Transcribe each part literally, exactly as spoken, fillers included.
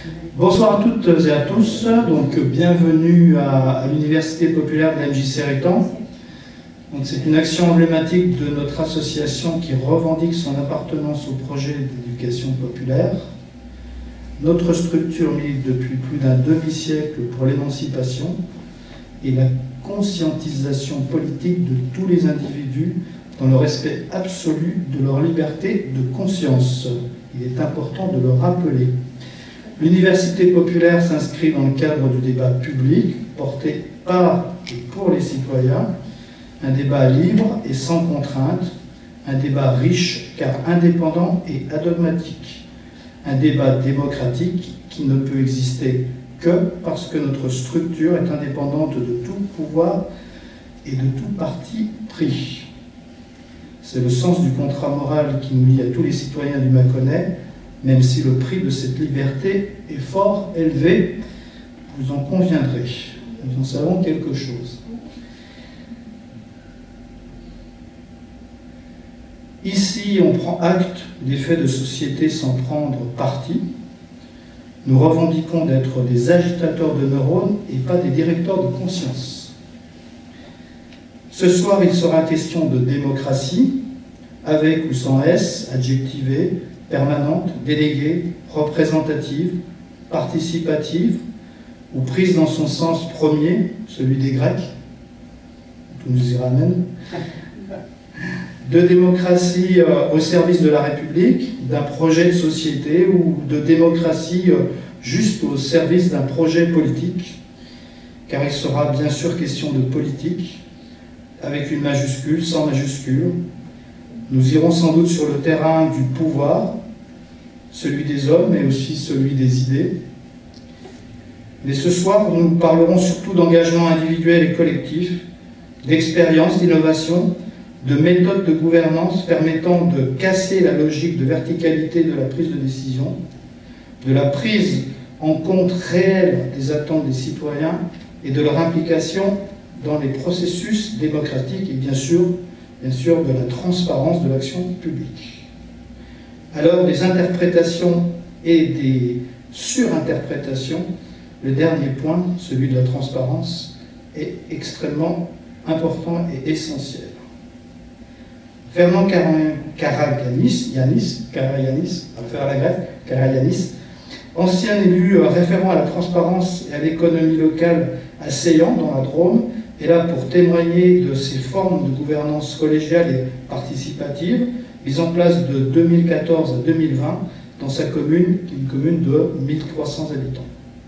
Bonsoir à toutes et à tous, donc bienvenue à, à l'Université populaire de l'M J Cerretan. C'est une action emblématique de notre association qui revendique son appartenance au projet d'éducation populaire. Notre structure milite depuis plus d'un demi-siècle pour l'émancipation et la conscientisation politique de tous les individus dans le respect absolu de leur liberté de conscience. Il est important de le rappeler. L'Université populaire s'inscrit dans le cadre du débat public porté par et pour les citoyens, un débat libre et sans contrainte, un débat riche car indépendant et adogmatique, un débat démocratique qui ne peut exister que parce que notre structure est indépendante de tout pouvoir et de tout parti pris. C'est le sens du contrat moral qui nous lie à tous les citoyens du Mâconnais, même si le prix de cette liberté est fort élevé, vous en conviendrez. Nous en savons quelque chose. Ici, on prend acte des faits de société sans prendre parti. Nous revendiquons d'être des agitateurs de neurones et pas des directeurs de conscience. Ce soir, il sera question de démocratie, avec ou sans S, adjectivée, permanente, déléguée, représentative, participative, ou prise dans son sens premier, celui des Grecs, tout nous y ramène, de démocratie euh, au service de la République, d'un projet de société, ou de démocratie euh, juste au service d'un projet politique, car il sera bien sûr question de politique, avec une majuscule, sans majuscule. Nous irons sans doute sur le terrain du pouvoir, celui des hommes, mais aussi celui des idées. Mais ce soir, nous parlerons surtout d'engagement individuel et collectif, d'expérience, d'innovation, de méthodes de gouvernance permettant de casser la logique de verticalité de la prise de décision, de la prise en compte réelle des attentes des citoyens et de leur implication dans les processus démocratiques et bien sûr, bien sûr de la transparence de l'action publique. Alors des interprétations et des surinterprétations, le dernier point, celui de la transparence, est extrêmement important et essentiel. Fernand Karagiannis, Yanis, Karagiannis, à faire la greffe, Karagiannis, ancien élu référent à la transparence et à l'économie locale à Seillan, dans la Drôme, est là pour témoigner de ces formes de gouvernance collégiale et participative mises en place de deux mille quatorze à deux mille vingt dans sa commune, qui est une commune de mille trois cents habitants.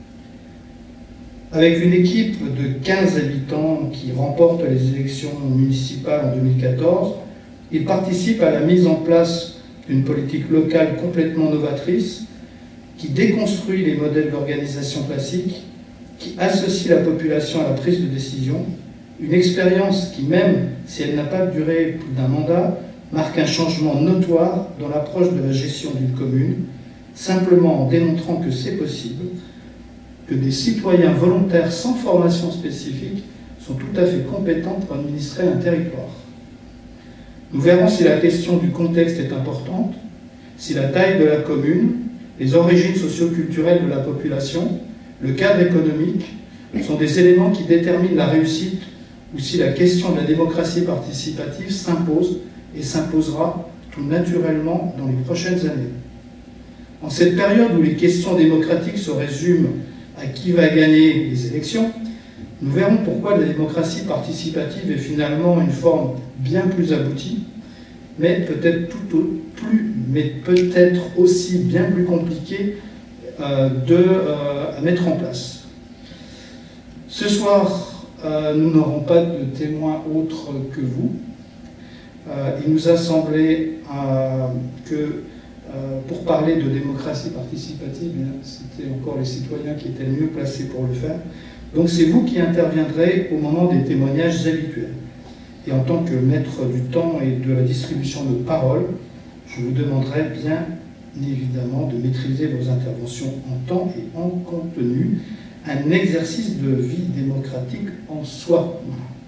Avec une équipe de quinze habitants qui remporte les élections municipales en deux mille quatorze, il participe à la mise en place d'une politique locale complètement novatrice qui déconstruit les modèles d'organisation classiques, qui associe la population à la prise de décision, une expérience qui, même si elle n'a pas duré plus d'un mandat, marque un changement notoire dans l'approche de la gestion d'une commune, simplement en démontrant que c'est possible, que des citoyens volontaires sans formation spécifique sont tout à fait compétents pour administrer un territoire. Nous verrons si la question du contexte est importante, si la taille de la commune, les origines socio-culturelles de la population, le cadre économique sont des éléments qui déterminent la réussite ou si la question de la démocratie participative s'impose et s'imposera tout naturellement dans les prochaines années. En cette période où les questions démocratiques se résument à qui va gagner les élections, nous verrons pourquoi la démocratie participative est finalement une forme bien plus aboutie, mais peut-être tout au plus, mais peut-être aussi bien plus compliquée euh, de, euh, à mettre en place. Ce soir, euh, nous n'aurons pas de témoins autres que vous. Euh, il nous a semblé euh, que euh, pour parler de démocratie participative, c'était encore les citoyens qui étaient le mieux placés pour le faire. Donc c'est vous qui interviendrez au moment des témoignages habituels. Et en tant que maître du temps et de la distribution de paroles, je vous demanderai bien évidemment de maîtriser vos interventions en temps et en contenu, un exercice de vie démocratique en soi.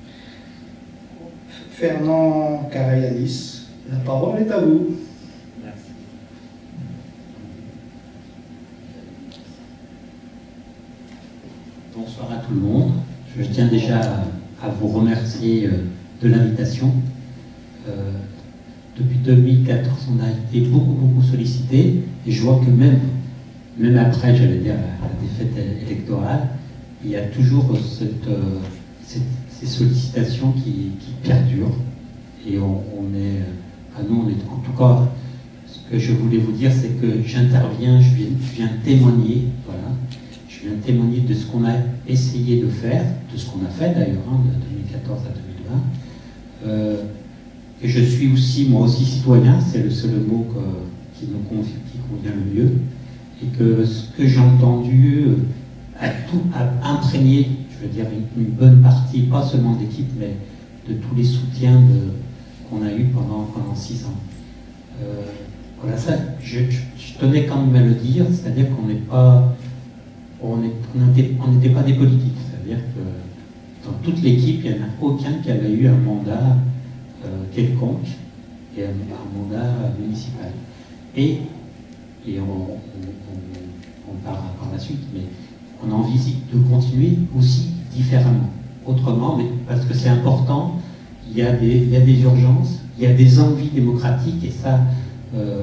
Fernand Karagiannis, la parole est à vous. Merci. tout le monde. Je tiens déjà à, à vous remercier euh, de l'invitation. Euh, depuis deux mille quatorze, on a été beaucoup, beaucoup sollicité, et je vois que même, même après, j'allais dire, la, la défaite électorale, il y a toujours cette, euh, cette, ces sollicitations qui, qui perdurent, et on, on est, enfin nous, on est, en tout cas, ce que je voulais vous dire, c'est que j'interviens, je viens, je viens témoigner, voilà, je viens témoigner de ce qu'on a essayé de faire, de ce qu'on a fait d'ailleurs, hein, de deux mille quatorze à deux mille vingt. Euh, et je suis aussi, moi aussi, citoyen, c'est le seul mot que, qui nous convient, qui convient le mieux, et que ce que j'ai entendu a tout a imprégné, je veux dire, une, une bonne partie, pas seulement d'équipe, mais de tous les soutiens qu'on a eu pendant, pendant six ans. Euh, voilà, ça, je, je, je tenais quand même à le dire, c'est-à-dire qu'on n'est pas, on n'était on n'était pas des politiques, c'est-à-dire que dans toute l'équipe, il n'y en a aucun qui avait eu un mandat euh, quelconque, et un, un mandat municipal. Et, et on, on, on, on parlera par la suite, mais on a envie de continuer aussi différemment, autrement, mais parce que c'est important, il y, a des, il y a des urgences, il y a des envies démocratiques, et ça, euh,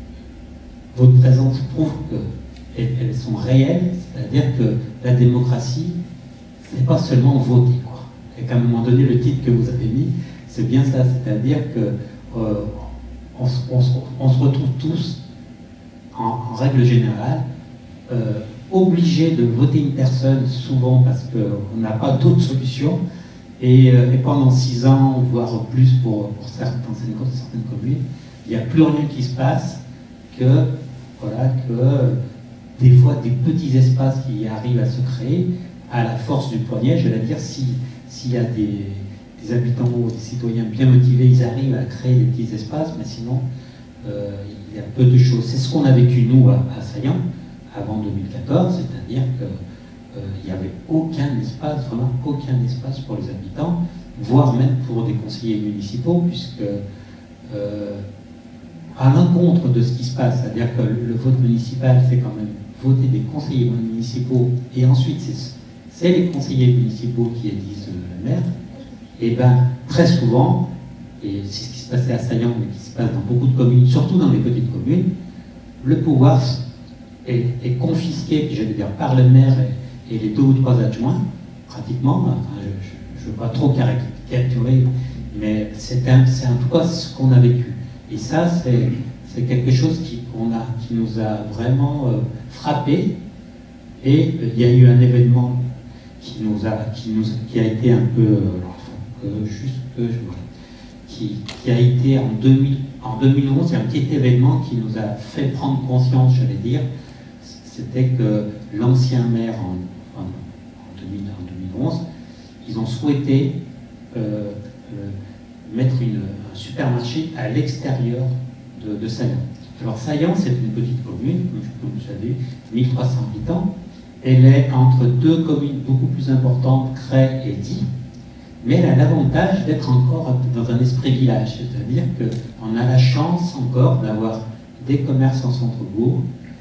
votre présence prouve qu'elles sont réelles, c'est-à-dire que la démocratie, c'est pas seulement voter, quoi. Et qu'à un moment donné, le titre que vous avez mis, c'est bien ça, c'est-à-dire que euh, on, on, on se retrouve tous, en, en règle générale, euh, obligés de voter une personne, souvent parce qu'on n'a pas d'autre solution, et, euh, et pendant six ans, voire plus pour, pour certaines, certaines communes, il n'y a plus rien qui se passe que, voilà, que euh, des fois des petits espaces qui arrivent à se créer à la force du poignet. Je vais dire, si, s'il y a des, des habitants ou des citoyens bien motivés, ils arrivent à créer des petits espaces, mais sinon, euh, il y a peu de choses. C'est ce qu'on a vécu, nous, à, à Saillant, avant deux mille quatorze, c'est-à-dire qu'il euh, n'y avait aucun espace, vraiment aucun espace pour les habitants, voire même pour des conseillers municipaux, puisque euh, à l'encontre de ce qui se passe, c'est-à-dire que le vote municipal, c'est quand même voter des conseillers municipaux, et ensuite c'est les conseillers municipaux qui élisent le maire, et bien très souvent, et c'est ce qui se passait à Saillant, mais qui se passe dans beaucoup de communes, surtout dans les petites communes, le pouvoir est, est confisqué, j'allais dire, par le maire et, et les deux ou trois adjoints, pratiquement. Enfin, je ne veux pas trop caricaturer, mais c'est en tout cas ce qu'on a vécu. Et ça, c'est quelque chose qui, qu'on a, qui nous a vraiment euh, frappé. Et euh, il y a eu un événement qui, nous a, qui, nous, qui a été un peu, euh, euh, juste que je vois, qui, qui a été en, deux mille, en deux mille onze, il y a un petit événement qui nous a fait prendre conscience, j'allais dire. C'était que l'ancien maire, en, en, en, deux mille, en deux mille onze, ils ont souhaité euh, euh, mettre une, un supermarché à l'extérieur de, de Saillant. Alors Saillant, c'est une petite commune, comme vous savez, mille trois cents habitants. Elle est entre deux communes beaucoup plus importantes, Cray et Die, mais elle a l'avantage d'être encore dans un esprit village, c'est-à-dire qu'on a la chance encore d'avoir des commerces en centre-bourg,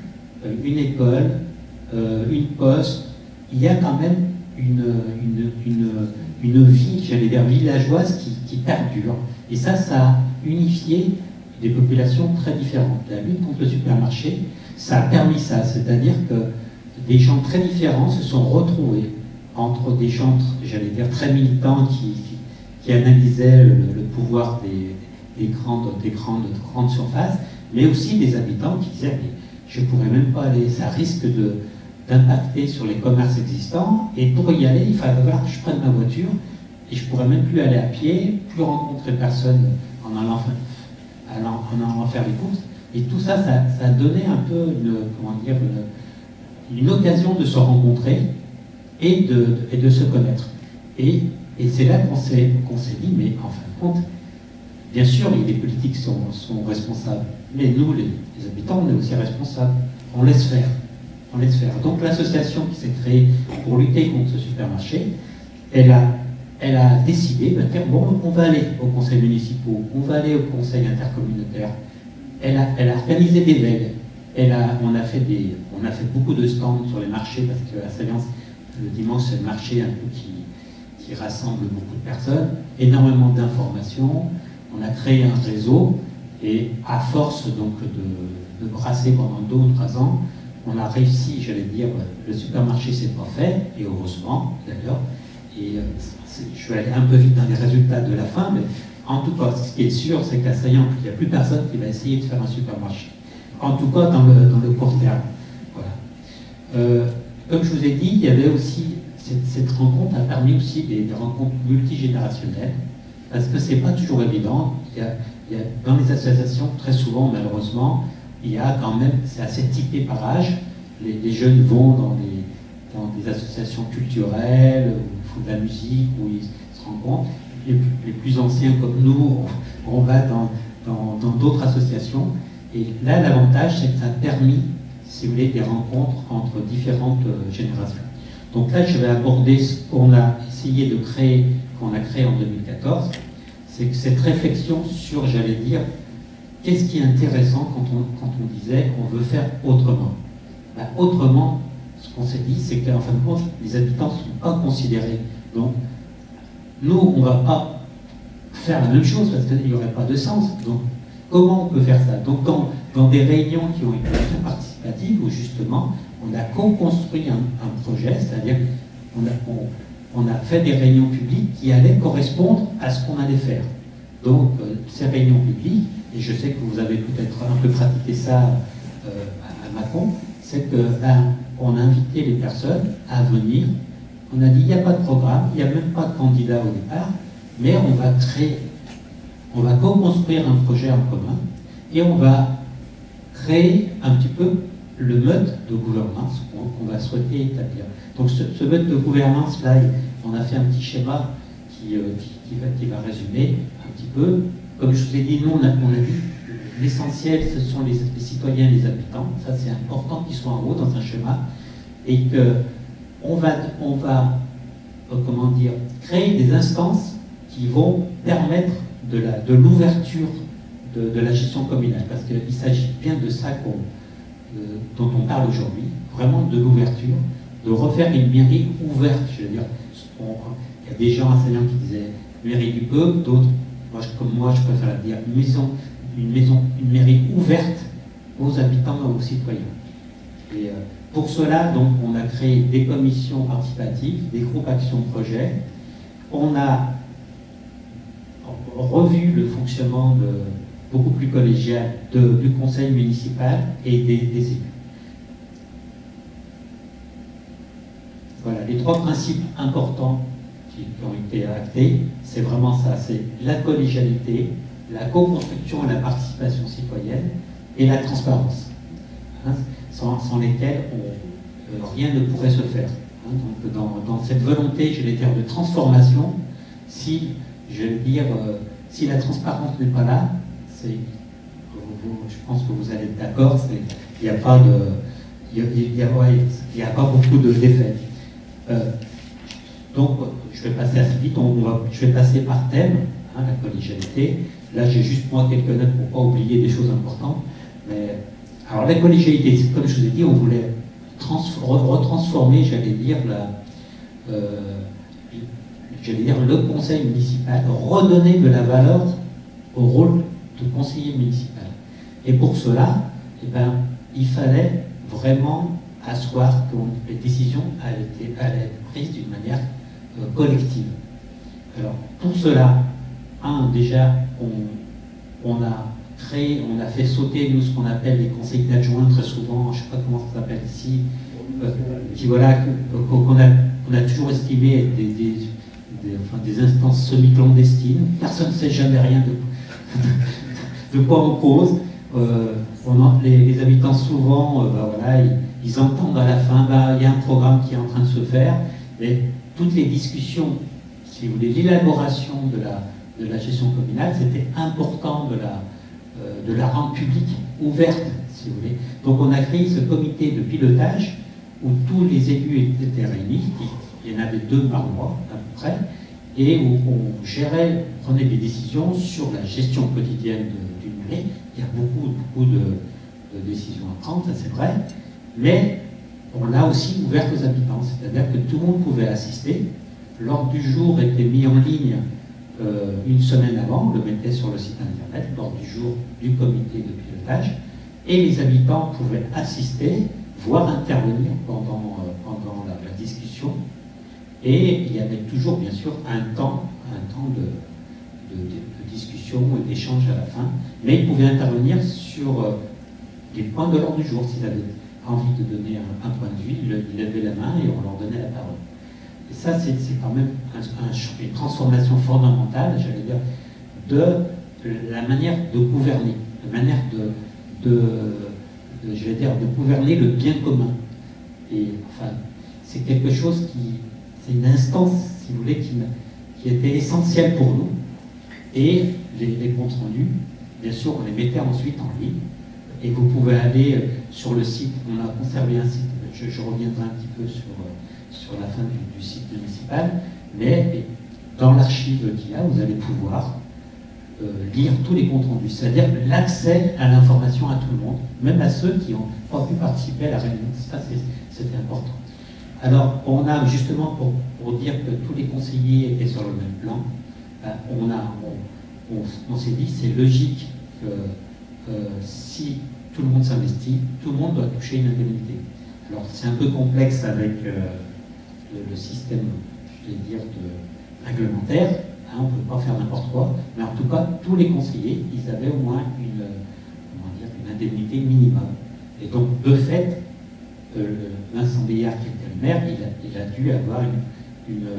une école, euh, une poste. Il y a quand même une, une, une, une vie, j'allais dire villageoise, qui, qui perdure. Et ça, ça a unifié des populations très différentes. La lutte contre le supermarché, ça a permis ça, c'est-à-dire que des gens très différents se sont retrouvés entre des gens, j'allais dire, très militants qui, qui, qui analysaient le, le pouvoir des, des, grandes, des grandes, grandes surfaces, mais aussi des habitants qui disaient mais je ne pourrais même pas aller, ça risque d'impacter sur les commerces existants, et pour y aller, il fallait que je prenne ma voiture, et je ne pourrais même plus aller à pied, plus rencontrer personne en allant, allant, en allant faire les courses. Et tout ça, ça, ça a donné un peu une, comment dire, une, une occasion de se rencontrer et de, et de se connaître. Et, et c'est là qu'on s'est qu'on s'est dit, mais en fin de compte, bien sûr, les politiques sont, sont responsables, mais nous, les, les habitants, on est aussi responsables. On laisse faire. On laisse faire. Donc l'association qui s'est créée pour lutter contre ce supermarché, elle a, elle a décidé de dire, bon, on va aller aux conseils municipaux, on va aller au conseil intercommunautaire. Elle a, elle a organisé des veilles. Elle a, on, a fait des, on a fait beaucoup de stands sur les marchés, parce qu'à Saillant, le dimanche, c'est le marché un peu qui, qui rassemble beaucoup de personnes, énormément d'informations. On a créé un réseau et à force donc de, de brasser pendant deux ou trois ans, on a réussi, j'allais dire, le supermarché s'est pas fait, et heureusement d'ailleurs. Et je vais aller un peu vite dans les résultats de la fin, mais en tout cas, ce qui est sûr, c'est qu'à Saillant, il n'y a plus personne qui va essayer de faire un supermarché. En tout cas, dans le, dans le court terme. Voilà. Euh, comme je vous ai dit, il y avait aussi, cette, cette rencontre a permis aussi des, des rencontres multigénérationnelles, parce que c'est pas toujours évident. Il y a, il y a, dans les associations, très souvent, malheureusement, il y a quand même, c'est assez typé par âge. Les, les jeunes vont dans des, dans des associations culturelles, où ils font de la musique, où ils se rencontrent. Les, les plus anciens comme nous, on, on va dans dans d'autres associations. Et là, l'avantage, c'est que ça a permis, si vous voulez, des rencontres entre différentes euh, générations. Donc là, je vais aborder ce qu'on a essayé de créer, qu'on a créé en deux mille quatorze. C'est que cette réflexion sur, j'allais dire, qu'est-ce qui est intéressant quand on, quand on disait on veut faire autrement. Ben, autrement, ce qu'on s'est dit, c'est qu'en fin de compte, les habitants ne sont pas considérés. Donc, nous, on ne va pas faire la même chose parce qu'il n'y aurait pas de sens. Donc, comment on peut faire ça? Donc, dans, dans des réunions qui ont été très participatives, où justement, on a co-construit un, un projet, c'est-à-dire qu'on a, on, on a fait des réunions publiques qui allaient correspondre à ce qu'on allait faire. Donc, euh, ces réunions publiques, et je sais que vous avez peut-être un peu pratiqué ça euh, à, à Mâcon, c'est que ben, on a invité les personnes à venir. On a dit il n'y a pas de programme, il n'y a même pas de candidat au départ, mais on va créer, on va co-construire un projet en commun et on va créer un petit peu le mode de gouvernance qu'on va souhaiter établir. Donc ce, ce mode de gouvernance là, on a fait un petit schéma qui, euh, qui, qui, va, qui va résumer un petit peu. Comme je vous ai dit, nous on a, on a vu l'essentiel, ce sont les, les citoyens et les habitants. Ça c'est important qu'ils soient en haut dans un schéma et que on va, on va euh, comment dire, créer des instances qui vont permettre de, la, de l'ouverture de, de la gestion communale, parce qu'il s'agit bien de ça qu'on, euh, dont on parle aujourd'hui, vraiment de l'ouverture, de refaire une mairie ouverte. Je veux dire, on, il y a des gens enseignants qui disaient mairie du peuple, d'autres, moi, comme moi, je préfère dire une maison, une maison, une mairie ouverte aux habitants et aux citoyens. Et, euh, Pour cela, donc, on a créé des commissions participatives, des groupes action-projet. On a revu le fonctionnement de, beaucoup plus collégial de, du conseil municipal et des, des élus. Voilà, les trois principes importants qui, qui ont été actés, c'est vraiment ça, c'est la collégialité, la co-construction et la participation citoyenne et la transparence. Hein, Sans, sans lesquels on, euh, rien ne pourrait se faire. Hein, donc dans, dans cette volonté, je vais dire, de transformation, si, je vais dire, euh, si la transparence n'est pas là, c'est, vous, je pense que vous allez être d'accord, il n'y a pas de, il y a, ouais, il y a pas beaucoup de d'effets. Euh, donc, je vais passer assez vite. On va, je vais passer par thème, hein, la collégialité. Là, j'ai juste moi quelques notes pour ne pas oublier des choses importantes, mais alors la collégialité, comme je vous ai dit, on voulait retransformer, j'allais dire, la, euh, j'allais dire, le conseil municipal, redonner de la valeur au rôle de conseiller municipal. Et pour cela, eh ben, il fallait vraiment asseoir que les décisions allaient, allaient être prises d'une manière euh, collective. Alors pour cela, un, déjà, on, on a créé, on a fait sauter, nous, ce qu'on appelle les conseils d'adjoints, très souvent, je ne sais pas comment ça s'appelle ici, euh, qui, voilà, qu'on a, on a toujours estimé être des, des, des, enfin, des instances semi-clandestines. Personne ne sait jamais rien de, de quoi on cause. Euh, on a, les, les habitants, souvent, euh, bah, voilà, ils, ils entendent à la fin, bah, il y a un programme qui est en train de se faire, et toutes les discussions, si vous voulez, l'élaboration de la, de la gestion communale, c'était important de la de la rendre publique, ouverte, si vous voulez. Donc on a créé ce comité de pilotage où tous les élus étaient réunis, il y en avait deux par mois à peu près, et où on gérait, on prenait des décisions sur la gestion quotidienne d'une mairie. Il y a beaucoup, beaucoup de, de décisions à prendre, ça c'est vrai, mais on l'a aussi ouverte aux habitants, c'est-à-dire que tout le monde pouvait assister. L'ordre du jour était mis en ligne euh, une semaine avant, on le mettait sur le site internet, l'ordre du jour du comité de pilotage, et les habitants pouvaient assister, voire intervenir pendant, euh, pendant la, la discussion. Et il y avait toujours, bien sûr, un temps, un temps de, de, de, de discussion et d'échange à la fin, mais ils pouvaient intervenir sur euh, les points de l'ordre du jour. S'ils avaient envie de donner un, un point de vue, ils, ils levaient la main et on leur donnait la parole. Et ça, c'est quand même un, un, une transformation fondamentale, j'allais dire, de la manière de gouverner, la manière de, de, de j'allais dire, de gouverner le bien commun. Et enfin, c'est quelque chose qui, c'est une instance, si vous voulez, qui, qui était essentielle pour nous. Et les, les comptes rendus, bien sûr, on les mettait ensuite en ligne. Et vous pouvez aller sur le site, on a conservé un site, je, je reviendrai un petit peu sur, sur la fin du, du site municipal, mais dans l'archive qu'il y a, vous allez pouvoir euh, lire tous les comptes rendus, c'est-à-dire l'accès à l'information à tout le monde, même à ceux qui n'ont pas pu participer à la réunion. Ça, c'était important. Alors, on a justement, pour, pour dire que tous les conseillers étaient sur le même plan, euh, on, a, on, on, on s'est dit, c'est logique que euh, si tout le monde s'investit, tout le monde doit toucher une indemnité. Alors, c'est un peu complexe avec euh, le, le système, je vais dire, de, réglementaire, hein, on ne peut pas faire n'importe quoi, mais en tout cas, tous les conseillers, ils avaient au moins une, comment dire, une indemnité minimum. Et donc, de fait, euh, Vincent Béillard, qui était le maire, il a, il a dû avoir une, une,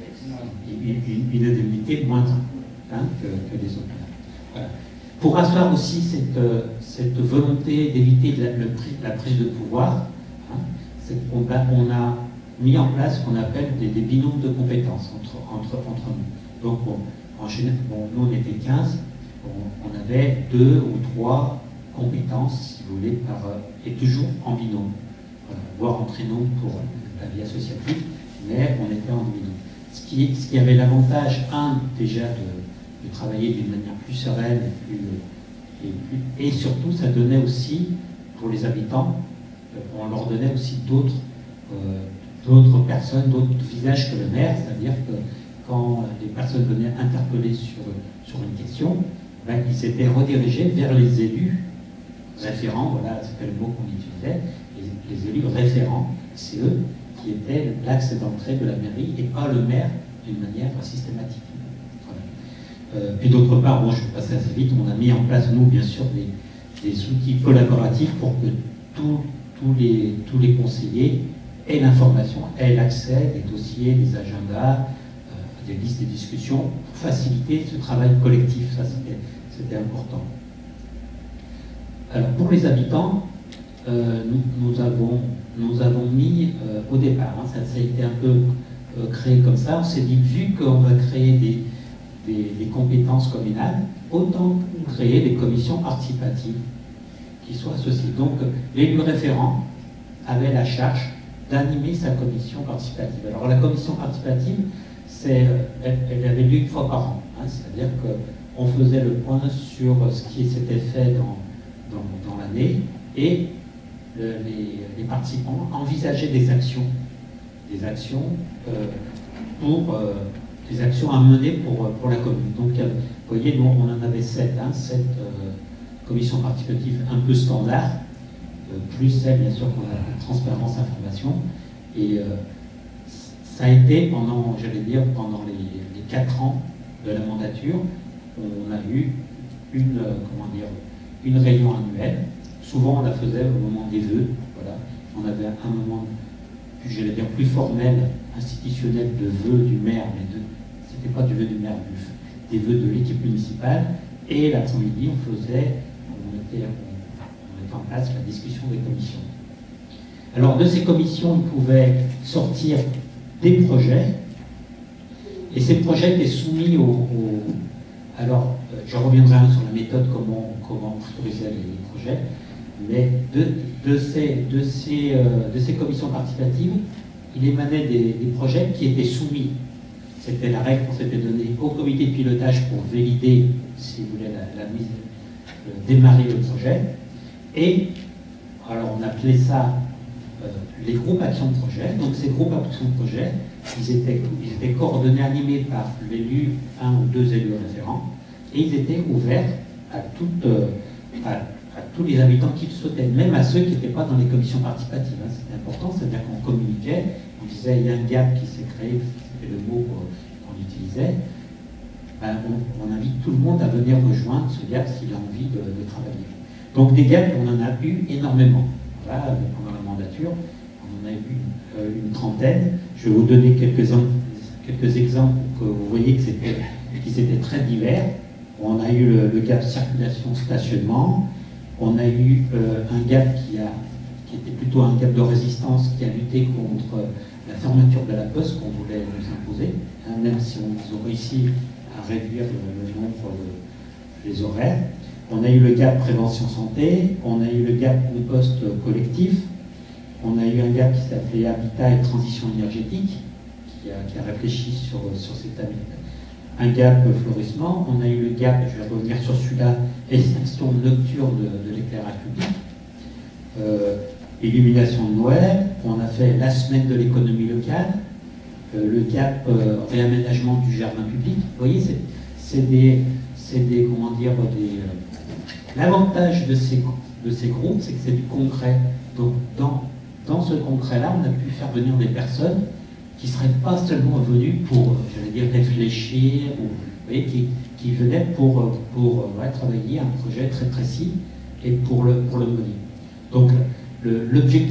une, une indemnité moindre hein, que, que les autres. Voilà. Pour asseoir aussi cette, cette volonté d'éviter la, la prise de pouvoir, hein, on, a, on a mis en place ce qu'on appelle des, des binômes de compétences entre, entre, entre nous. Donc, on, en général, bon, nous on était quinze, on, on avait deux ou trois compétences, si vous voulez, par, et toujours en binôme, voilà, voire entre nous pour la vie associative, mais on était en binôme. Ce qui, ce qui avait l'avantage, un, déjà de, de travailler d'une manière plus sereine et, plus, et, plus, et surtout, ça donnait aussi, pour les habitants, on leur donnait aussi d'autres euh, d'autres personnes, d'autres visages que le maire, c'est-à-dire que quand les personnes venaient interpeller sur, sur une question, ben, ils s'étaient redirigés vers les élus référents, voilà, c'était le mot qu'on utilisait, les, les élus référents, c'est eux qui étaient l'axe d'entrée de la mairie et pas le maire d'une manière systématique. Voilà. Euh, puis d'autre part, bon, je vais passer assez vite, on a mis en place, nous, bien sûr, des, des outils collaboratifs pour que tous tous les, tous les conseillers aient l'information, aient l'accès des dossiers, des agendas, euh, des listes de discussions, pour faciliter ce travail collectif. Ça, c'était important. Alors, pour les habitants, euh, nous, nous, avons, nous avons mis, euh, au départ, hein, ça, ça a été un peu euh, créé comme ça, on s'est dit, vu qu'on va créer des, des, des compétences communales, autant créer des commissions participatives qui soient associés. Donc, l'élu référent avait la charge d'animer sa commission participative. Alors, la commission participative, elle, elle avait lieu une fois par an. Hein, c'est-à-dire qu'on faisait le point sur ce qui s'était fait dans, dans, dans l'année et le, les, les participants envisageaient des actions, des actions euh, pour euh, des actions à mener pour, pour la commune. Donc, vous voyez, nous, on en avait sept, hein, sept euh, commission participative un peu standard, euh, plus celle bien sûr qu'on a la transparence information. Et euh, ça a été pendant, j'allais dire, pendant les, les quatre ans de la mandature, on a eu une, euh, comment dire, une réunion annuelle. Souvent on la faisait au moment des vœux. Voilà. On avait un moment, plus, j'allais dire, plus formel, institutionnel de vœux du maire, mais de, c'était pas du vœu du maire, du, des vœux de l'équipe municipale. Et l'après-midi, on faisait On mettait, on mettait en place la discussion des commissions. Alors, de ces commissions, il pouvait sortir des projets, et ces projets étaient soumis au... au alors, euh, je reviendrai sur la méthode, comment, comment prioriser les projets, mais de, de, ces, de, ces, euh, de ces commissions participatives, il émanait des, des projets qui étaient soumis. C'était la règle qu'on s'était donnée au comité de pilotage pour valider, si vous voulez, la, la mise... démarrer le projet, et alors on appelait ça euh, les groupes Action Projet. Donc ces groupes Action Projet, ils étaient, ils étaient coordonnés, animés par l'élu, un ou deux élus référents, et ils étaient ouverts à, toute, à, à tous les habitants qui le souhaitaient, même à ceux qui n'étaient pas dans les commissions participatives. Hein. C'était important, c'est-à-dire qu'on communiquait, on disait il y a un gap qui s'est créé, c'était le mot qu'on utilisait. Ben, on, on invite tout le monde à venir rejoindre ce gap s'il a envie de, de travailler. Donc des gaps, on en a eu énormément. Voilà, pendant la mandature, on en a eu une, euh, une trentaine. Je vais vous donner quelques, quelques exemples pour que vous voyez que c'était, qu'ils étaient très divers. On a eu le, le gap circulation-stationnement. On a eu euh, un gap qui, a, qui était plutôt un gap de résistance qui a lutté contre la fermeture de la poste qu'on voulait nous imposer, hein, même si on, ils ont réussi à réduire le, le nombre de, des horaires. On a eu le gap prévention santé, on a eu le gap de poste collectif, on a eu un gap qui s'appelait habitat et transition énergétique, qui a, qui a réfléchi sur, sur cet habitat. Un gap fleurissement, on a eu le gap, je vais revenir sur celui-là, extinction nocturne de, de l'éclairage public, euh, illumination de Noël, on a fait la semaine de l'économie locale, euh, le gap euh, réaménagement du jardin public. Vous voyez, c'est des, des, comment dire, des... Euh, L'avantage de ces, de ces groupes, c'est que c'est du concret. Donc, dans, dans ce concret-là, on a pu faire venir des personnes qui ne seraient pas seulement venues pour, j'allais dire, réfléchir, ou, vous voyez, qui, qui venaient pour, pour ouais, travailler un projet très précis et pour le, pour le mener. Donc, le,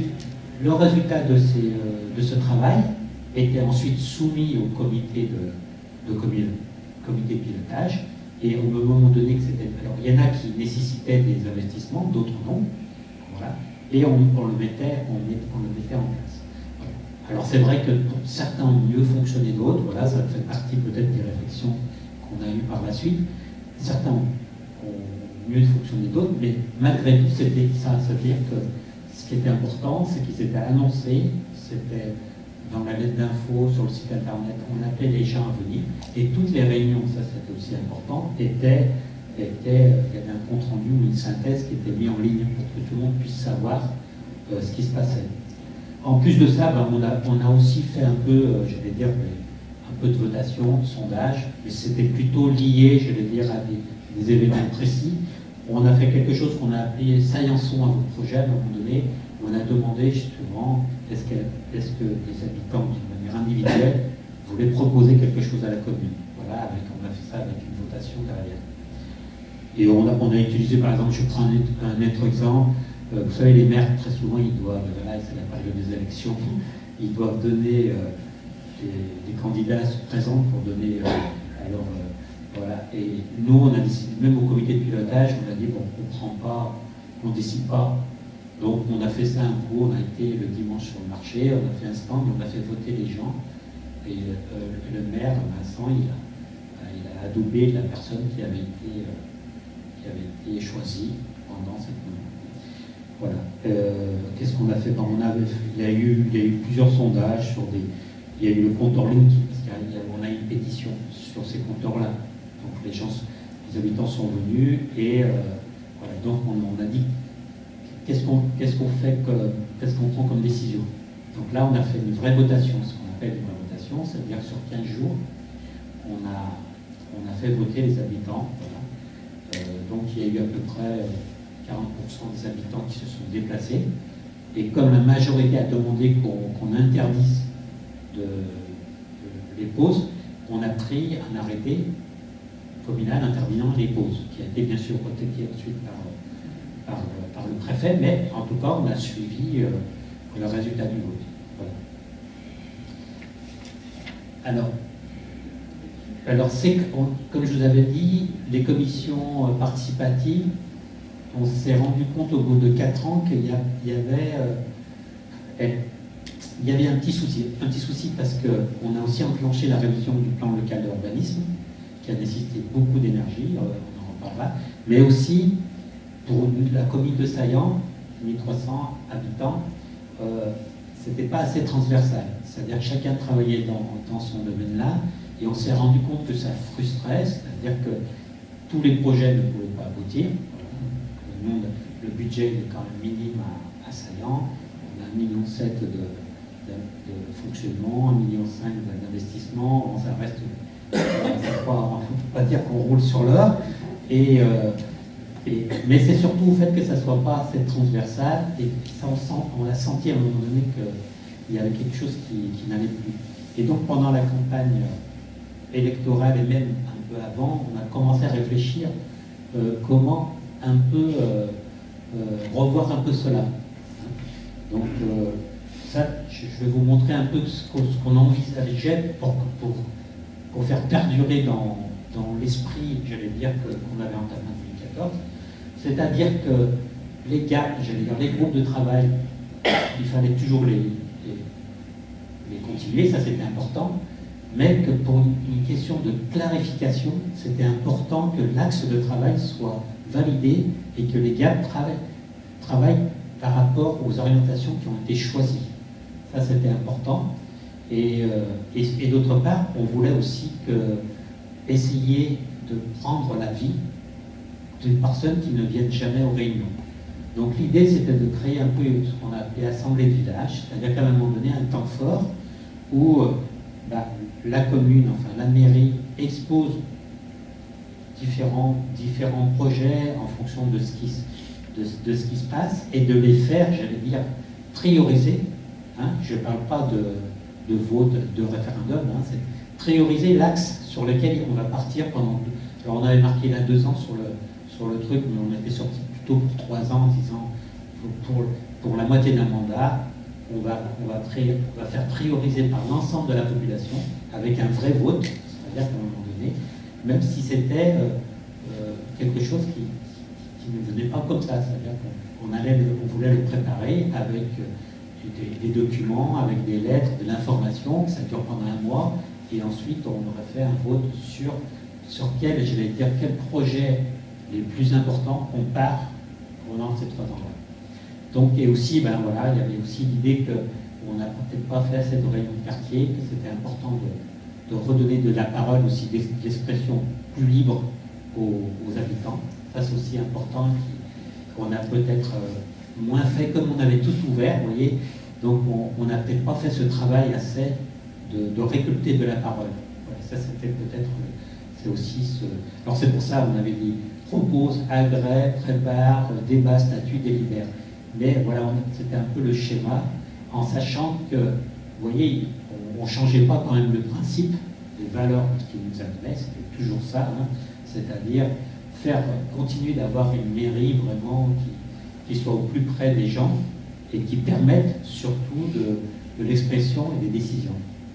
le résultat de, ces, de ce travail était ensuite soumis au comité de, de comité, comité de pilotage. Et au moment donné que c'était... Alors, il y en a qui nécessitaient des investissements, d'autres non. Voilà. Et on, on, le mettait, on, met, on le mettait en place. Voilà. Alors, c'est vrai que certains ont mieux fonctionné d'autres. Voilà, ça fait partie peut-être des réflexions qu'on a eues par la suite. Certains ont mieux fonctionné d'autres, mais malgré tout, c'était ça. C'est-à-dire que ce qui était important, c'est qu'ils étaient annoncés, c'était dans la lettre d'info, sur le site internet, on appelait les gens à venir, et toutes les réunions, ça c'était aussi important, étaient, étaient, il y avait un compte rendu ou une synthèse qui était mis en ligne pour que tout le monde puisse savoir euh, ce qui se passait. En plus de ça, ben, on, a, on a aussi fait un peu, euh, je vais dire, un peu de votation, de sondage, mais c'était plutôt lié, je vais dire, à des, des événements précis. On a fait quelque chose qu'on a appelé Saillançon à vos projets à un moment donné. On a demandé justement, est-ce que, est-ce que les habitants, d'une manière individuelle, voulaient proposer quelque chose à la commune. Voilà, avec, on a fait ça avec une votation derrière. Et on a, on a utilisé, par exemple, je prends un, un autre exemple, euh, vous savez, les maires, très souvent, ils doivent, là, c'est la période des élections, ils doivent donner, euh, des, des candidats se présentent pour donner, euh, alors, euh, voilà. Et nous, on a décidé, même au comité de pilotage, on a dit, bon, on ne prend pas, on ne décide pas. Donc on a fait ça un coup, on a été le dimanche sur le marché, on a fait un stand, on a fait voter les gens. Et euh, le maire, Vincent, il a, il a adoubé la personne qui avait été, euh, qui avait été choisie pendant cette moment. Voilà. Euh, Qu'est-ce qu'on a fait? Ben, on avait, il, y a eu, il y a eu plusieurs sondages sur des... Il y a eu le compte en ligne, parce qu'on a eu une pétition sur ces compteurs-là. Donc les gens, les habitants sont venus et euh, voilà, donc on, on a dit qu'est-ce qu'on qu'est-ce qu'on fait, qu'est-ce qu'on prend comme décision. Donc là, on a fait une vraie votation, ce qu'on appelle une vraie votation, c'est-à-dire sur quinze jours, on a, on a fait voter les habitants. Voilà. Euh, donc il y a eu à peu près quarante pour cent des habitants qui se sont déplacés. Et comme la majorité a demandé qu'on qu'on interdise de, de, les pauses, on a pris un arrêté communal interdisant les pauses, qui a été bien sûr protégé ensuite par, par, par le préfet, mais en tout cas, on a suivi euh, le résultat du vote. Voilà. Alors, alors c'est comme je vous avais dit, les commissions participatives, on s'est rendu compte au bout de quatre ans qu'il y, y avait euh, il y avait un petit souci, un petit souci parce qu'on a aussi enclenché la révision du plan local d'urbanisme, qui a nécessité beaucoup d'énergie, euh, on en reparlera, mais aussi pour la commune de Saillant, mille trois cents habitants, euh, c'était pas assez transversal. C'est-à-dire que chacun travaillait dans, dans son domaine-là, et on s'est rendu compte que ça frustrait, c'est-à-dire que tous les projets ne pouvaient pas aboutir. Voilà. Le, le budget est quand même minime à, à Saillant. on a un virgule sept million de, de, de fonctionnement, un virgule cinq million d'investissement, bon, ça reste, on ne peut pas dire qu'on roule sur l'or, et, euh, et, mais c'est surtout le fait que ça ne soit pas assez transversal, et ça, on, sent, on a senti à un moment donné qu'il y avait quelque chose qui, qui n'allait plus. Et donc pendant la campagne électorale et même un peu avant, on a commencé à réfléchir euh, comment un peu euh, euh, revoir un peu cela. Donc euh, ça, je vais vous montrer un peu ce qu'on, ce qu'on envisageait pour, pour, pour faire perdurer dans, dans l'esprit, j'allais dire, que, qu'on avait en deux mille quatorze. C'est-à-dire que les gaps, j'allais dire, les groupes de travail, il fallait toujours les, les, les continuer, ça c'était important, mais que pour une question de clarification, c'était important que l'axe de travail soit validé et que les gaps travaillent, travaillent par rapport aux orientations qui ont été choisies. Ça, c'était important. Et, euh, et, et d'autre part, on voulait aussi que, essayer de prendre l'avis d'une personne qui ne vienne jamais aux réunions. Donc l'idée, c'était de créer un peu ce qu'on a appelé assemblée de village, c'est-à-dire qu'à un moment donné, un temps fort où euh, bah, la commune, enfin la mairie, expose différents, différents projets en fonction de ce, qui, de, de ce qui se passe et de les faire, j'allais dire, prioriser. Hein, je ne parle pas de, de vote, de référendum, hein, c'est prioriser l'axe sur lequel on va partir pendant... Alors on avait marqué là deux ans sur le, sur le truc, mais on était sorti plutôt pour trois ans en disant pour, pour, pour la moitié d'un mandat, on va, on, va pré, on va faire prioriser par l'ensemble de la population avec un vrai vote, c'est-à-dire qu'à un moment donné, même si c'était euh, euh, quelque chose qui, qui ne venait pas comme ça, c'est-à-dire qu'on on allait, on voulait le préparer avec euh, des, des documents, avec des lettres, de l'information, que ça dure pendant un mois, et ensuite on aurait fait un vote sur, sur quel, je vais dire, quel projet les plus importants on part pendant ces trois ans-là. Donc, et aussi, ben voilà, il y avait aussi l'idée qu'on n'a peut-être pas fait assez de réunions de quartier, que c'était important de, de redonner de la parole aussi, d'expression plus libre aux, aux habitants. Ça, c'est aussi important, qu'on a peut-être euh, moins fait comme on avait tout ouvert, vous voyez. Donc, on n'a peut-être pas fait ce travail assez de, de récolter de la parole. Voilà, ça, c'était peut-être, c'est aussi ce... Alors, c'est pour ça, on avait dit propose, agrée, prépare, débat, statut, délibère. Mais voilà, c'était un peu le schéma, en sachant que, vous voyez, on ne changeait pas quand même le principe, les valeurs qui nous animaient, c'était toujours ça, hein, c'est-à-dire faire continuer d'avoir une mairie vraiment qui, qui soit au plus près des gens et qui permette surtout de, de l'expression et des décisions.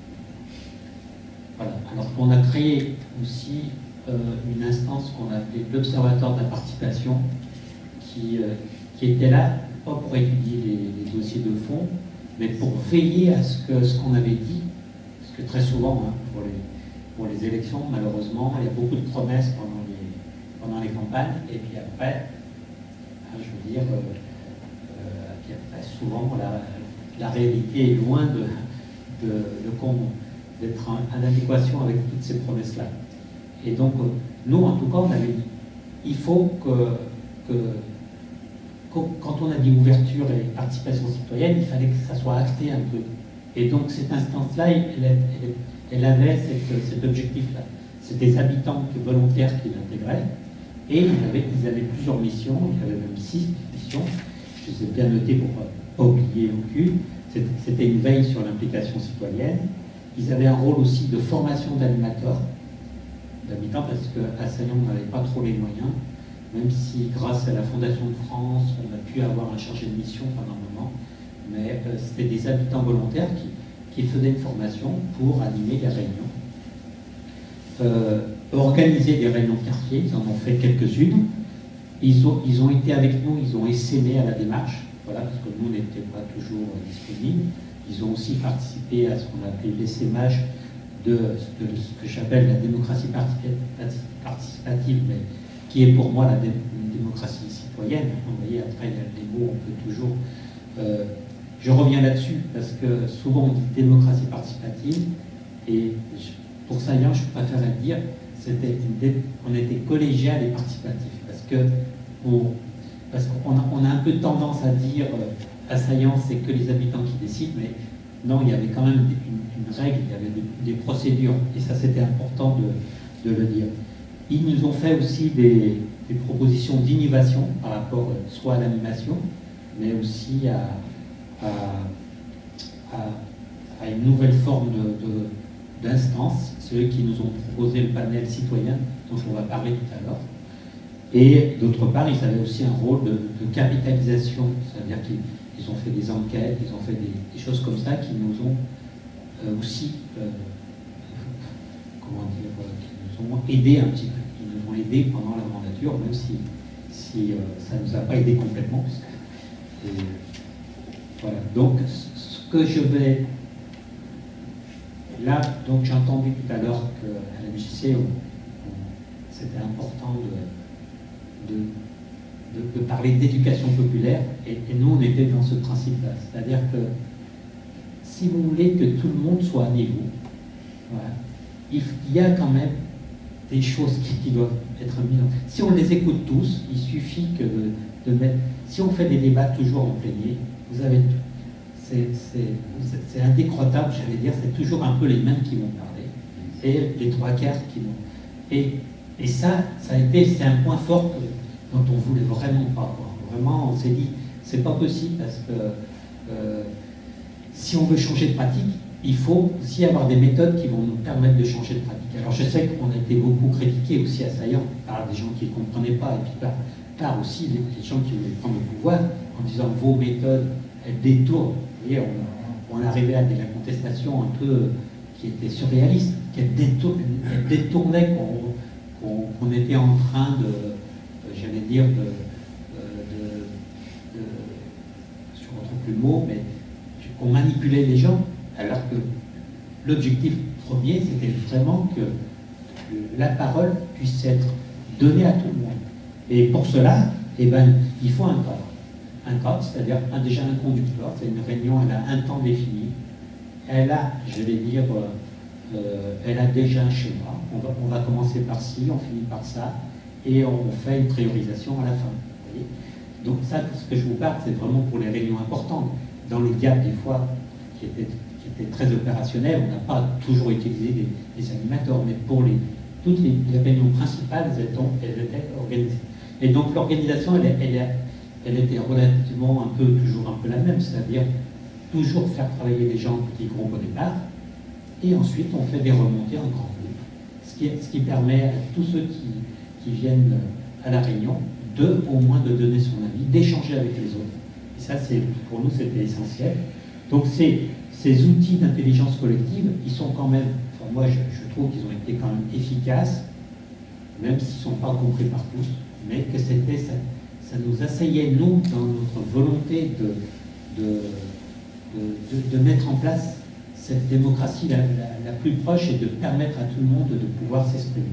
Voilà. Alors qu'on a créé aussi euh, une instance qu'on a appelée l'Observatoire de la participation, qui, euh, qui était là, pas pour étudier les, les dossiers de fond, mais pour veiller à ce que ce qu'on avait dit, parce que très souvent, hein, pour, les, pour les élections, malheureusement, il y a beaucoup de promesses pendant les, pendant les campagnes, et puis après, hein, je veux dire, euh, euh, puis après, souvent, la, la réalité est loin de, de, de, d'être en, en adéquation avec toutes ces promesses-là. Et donc, euh, nous, en tout cas, on avait dit, il faut que, que quand on a dit ouverture et participation citoyenne, il fallait que ça soit acté un peu. Et donc cette instance-là, elle, elle, elle avait cette, cet objectif-là. C'est des habitants volontaires qui l'intégraient, et ils avaient, ils avaient plusieurs missions, il y avait même six missions, je les ai bien notées pour ne pas oublier aucune. C'était une veille sur l'implication citoyenne. Ils avaient un rôle aussi de formation d'animateurs, d'habitants, parce qu'à Saillant, on n'avait pas trop les moyens. Même si, grâce à la Fondation de France, on a pu avoir un chargé de mission pendant un moment, mais euh, c'était des habitants volontaires qui, qui faisaient une formation pour animer les réunions. Euh, organiser des réunions de quartier, ils en ont fait quelques-unes. Ils ont, ils ont été avec nous, ils ont essaimé à la démarche, voilà, parce que nous n'étions pas toujours disponibles. Ils ont aussi participé à ce qu'on appelait l'essaimage de, de ce que j'appelle la démocratie participative, mais qui est pour moi la dé démocratie citoyenne. Vous voyez, après, les mots, on peut toujours... Euh, je reviens là-dessus, parce que souvent on dit démocratie participative, et pour Saillant, je préfère dire, c'était on était collégial et participatif, parce que on, parce qu'on a, on a un peu tendance à dire, assaillant, c'est que les habitants qui décident, mais non, il y avait quand même une, une règle, il y avait des, des procédures, et ça c'était important de, de le dire. Ils nous ont fait aussi des, des propositions d'innovation par rapport soit à l'animation, mais aussi à, à, à, à une nouvelle forme d'instance, ceux qui nous ont proposé le panel citoyen, dont on va parler tout à l'heure. Et d'autre part, ils avaient aussi un rôle de, de capitalisation, c'est-à-dire qu'ils ils ont fait des enquêtes, ils ont fait des, des choses comme ça qui nous ont euh, aussi, euh, comment dire, euh, qui nous ont aidés un petit peu, qui nous ont aidés pendant la mandature, même si, si euh, ça ne nous a pas aidés complètement. Parce que, et, voilà. Donc, ce que je vais... Là, donc j'ai entendu tout à l'heure qu'à la M J C, c'était important de... de De, de parler d'éducation populaire, et, et nous on était dans ce principe-là, c'est-à-dire que si vous voulez que tout le monde soit à niveau, voilà, il, il y a quand même des choses qui, qui doivent être mises en... Si on les écoute tous, il suffit que de, de mettre... Si on fait des débats toujours en plénier, vous avez... C'est indécrottable, j'allais dire, c'est toujours un peu les mêmes qui vont parler, et les trois quarts qui vont... Et, et ça, ça a été, c'est un point fort que, dont on voulait vraiment pas. Quoi. Vraiment, on s'est dit, c'est pas possible parce que euh, si on veut changer de pratique, il faut aussi avoir des méthodes qui vont nous permettre de changer de pratique. Alors je sais qu'on a été beaucoup critiqués aussi assaillants par des gens qui ne comprenaient pas, et puis par, par aussi les, les gens qui voulaient prendre le pouvoir en disant vos méthodes, elles détournent. Vous voyez, on, on arrivait à des la contestation un peu euh, qui était surréaliste, qui détournait qu'on qu'on qu'on était en train de j'allais dire, de, de, de, de, je ne retrouve plus le mot, mais qu'on manipulait les gens, alors que l'objectif premier, c'était vraiment que la parole puisse être donnée à tout le monde. Et pour cela, eh ben, il faut un cadre. Un cadre, c'est-à-dire un, déjà un conducteur, c'est une réunion, elle a un temps défini, elle a, je vais dire, euh, elle a déjà un schéma, on va, on va commencer par ci, on finit par ça, et on fait une priorisation à la fin. Vous voyez. Donc ça, ce que je vous parle, c'est vraiment pour les réunions importantes. Dans les diables, des fois, qui étaient, qui étaient très opérationnels, on n'a pas toujours utilisé des, des animateurs, mais pour les, toutes les, les réunions principales, elles étaient, elles étaient organisées. Et donc l'organisation, elle, elle, elle était relativement un peu, toujours un peu la même, c'est-à-dire toujours faire travailler les gens en petits groupes au départ, et ensuite on fait des remontées en grand groupe. Ce qui, ce qui permet à tous ceux qui qui viennent à la réunion, de, au moins de donner son avis, d'échanger avec les autres. Et ça, pour nous, c'était essentiel. Donc ces, ces outils d'intelligence collective, ils sont quand même, enfin, moi je, je trouve qu'ils ont été quand même efficaces, même s'ils ne sont pas compris par tous, mais que c'était, ça, ça nous asseyait, nous, dans notre volonté de, de, de, de, de mettre en place cette démocratie la, la, la plus proche et de permettre à tout le monde de pouvoir s'exprimer.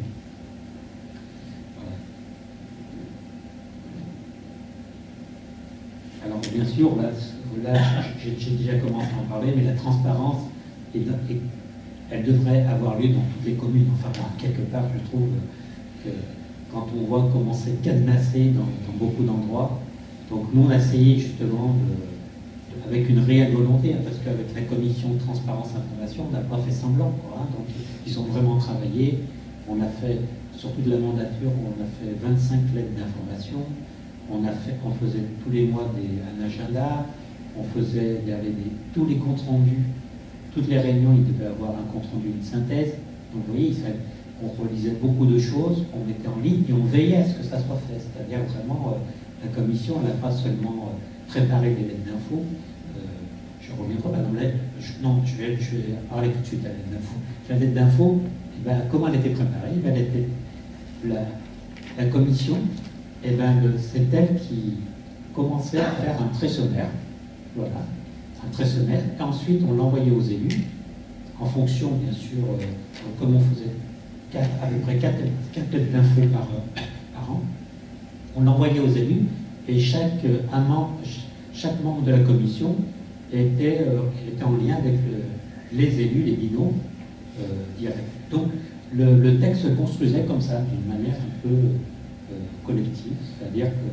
Alors bien sûr, là, là j'ai déjà commencé à en parler, mais la transparence, est, est, elle devrait avoir lieu dans toutes les communes. Enfin, quelque part, je trouve que quand on voit comment c'est cadenassé dans, dans beaucoup d'endroits, donc nous, on a essayé justement, de, de, avec une réelle volonté, hein, parce qu'avec la commission de transparence information, on n'a pas fait semblant. Quoi, hein, donc ils ont vraiment travaillé. On a fait, surtout de la mandature, on a fait vingt-cinq lettres d'information. On, a fait, on faisait tous les mois des, un agenda, on faisait, il y avait des, tous les comptes rendus, toutes les réunions, il devait avoir un compte rendu, une synthèse. Donc vous voyez, serait, on relisait beaucoup de choses, on mettait en ligne et on veillait à ce que ça soit fait. C'est-à-dire vraiment, euh, la commission n'a pas seulement euh, préparé des lettres d'info. Euh, je ne reviendrai pas dans la lettre, je, non, je vais, je vais parler tout de suite de la lettre d'info. La lettre d'info, eh ben, comment elle était préparée? Eh ben, elle était, la, la commission, eh ben, c'est elle qui commençait à faire un trait-sommaire, voilà, un trait-sommaire, et ensuite on l'envoyait aux élus, en fonction, bien sûr, euh, comme on faisait quatre, à peu près quatre lettres d'infos par, par an, on l'envoyait aux élus, et chaque, euh, un membre, chaque membre de la commission était, euh, était en lien avec le, les élus, les binômes euh, directs. Donc le, le texte se construisait comme ça, d'une manière un peu collective, c'est-à-dire que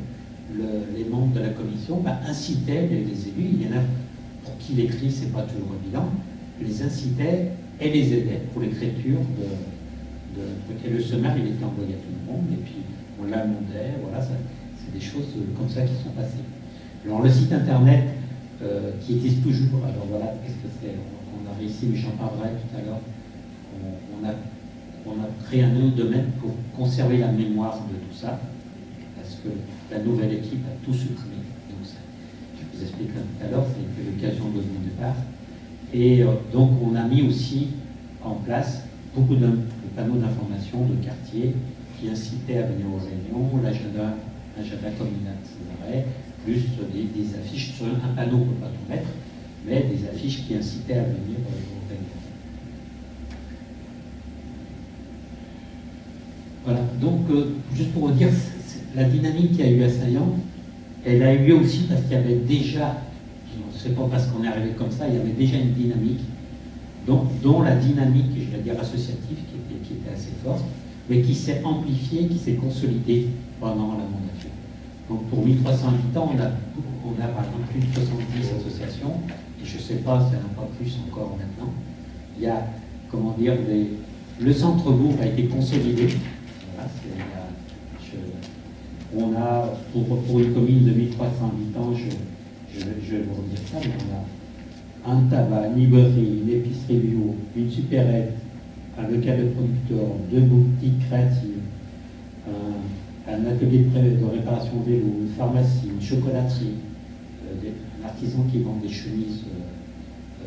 le, les membres de la commission bah, incitaient les, les élus, il y en a pour qui l'écrit, c'est pas toujours évident, les incitaient et les aidaient pour l'écriture de, de, de... Et le sommaire, il était envoyé à tout le monde, et puis on l'amendait, voilà, c'est des choses comme ça qui sont passées. Alors le site internet, euh, qui existe toujours, alors voilà, qu'est-ce que c'est, on, on a réussi, mais j'en parlerai tout à l'heure, on, on, a, on a créé un nom de domaine pour conserver la mémoire de tout ça, parce que la nouvelle équipe a tout supprimé. Donc ça, je vous expliquerai tout à l'heure, c'est l'occasion de mon départ. Et euh, donc on a mis aussi en place beaucoup de, de panneaux d'information de quartier qui incitaient à venir aux réunions, l'agenda communal Césaret, plus des, des affiches sur un panneau, on ne peut pas tout mettre, mais des affiches qui incitaient à venir aux réunions. Voilà, donc euh, juste pour vous dire, la dynamique qu'il y a eu à Saillant, elle a eu lieu aussi parce qu'il y avait déjà, ce n'est pas parce qu'on est arrivé comme ça, il y avait déjà une dynamique, dont, dont la dynamique, je vais dire associative, qui était, qui était assez forte, mais qui s'est amplifiée, qui s'est consolidée pendant la mandature. Donc pour mille trois cents habitants, on a, on a par exemple plus de soixante-dix associations, et je ne sais pas s'il n'y en a pas plus encore maintenant. Il y a, comment dire, les, le centre-bourg a été consolidé. Voilà, je, on a, pour, pour une commune de mille trois cents habitants, je, je, je vais vous redire ça, mais on a un tabac, une librairie, une épicerie bio, une supérette, un local de producteurs, deux boutiques créatives, un, un atelier de, de réparation vélo, une pharmacie, une chocolaterie, euh, des, un artisan qui vend des chemises euh,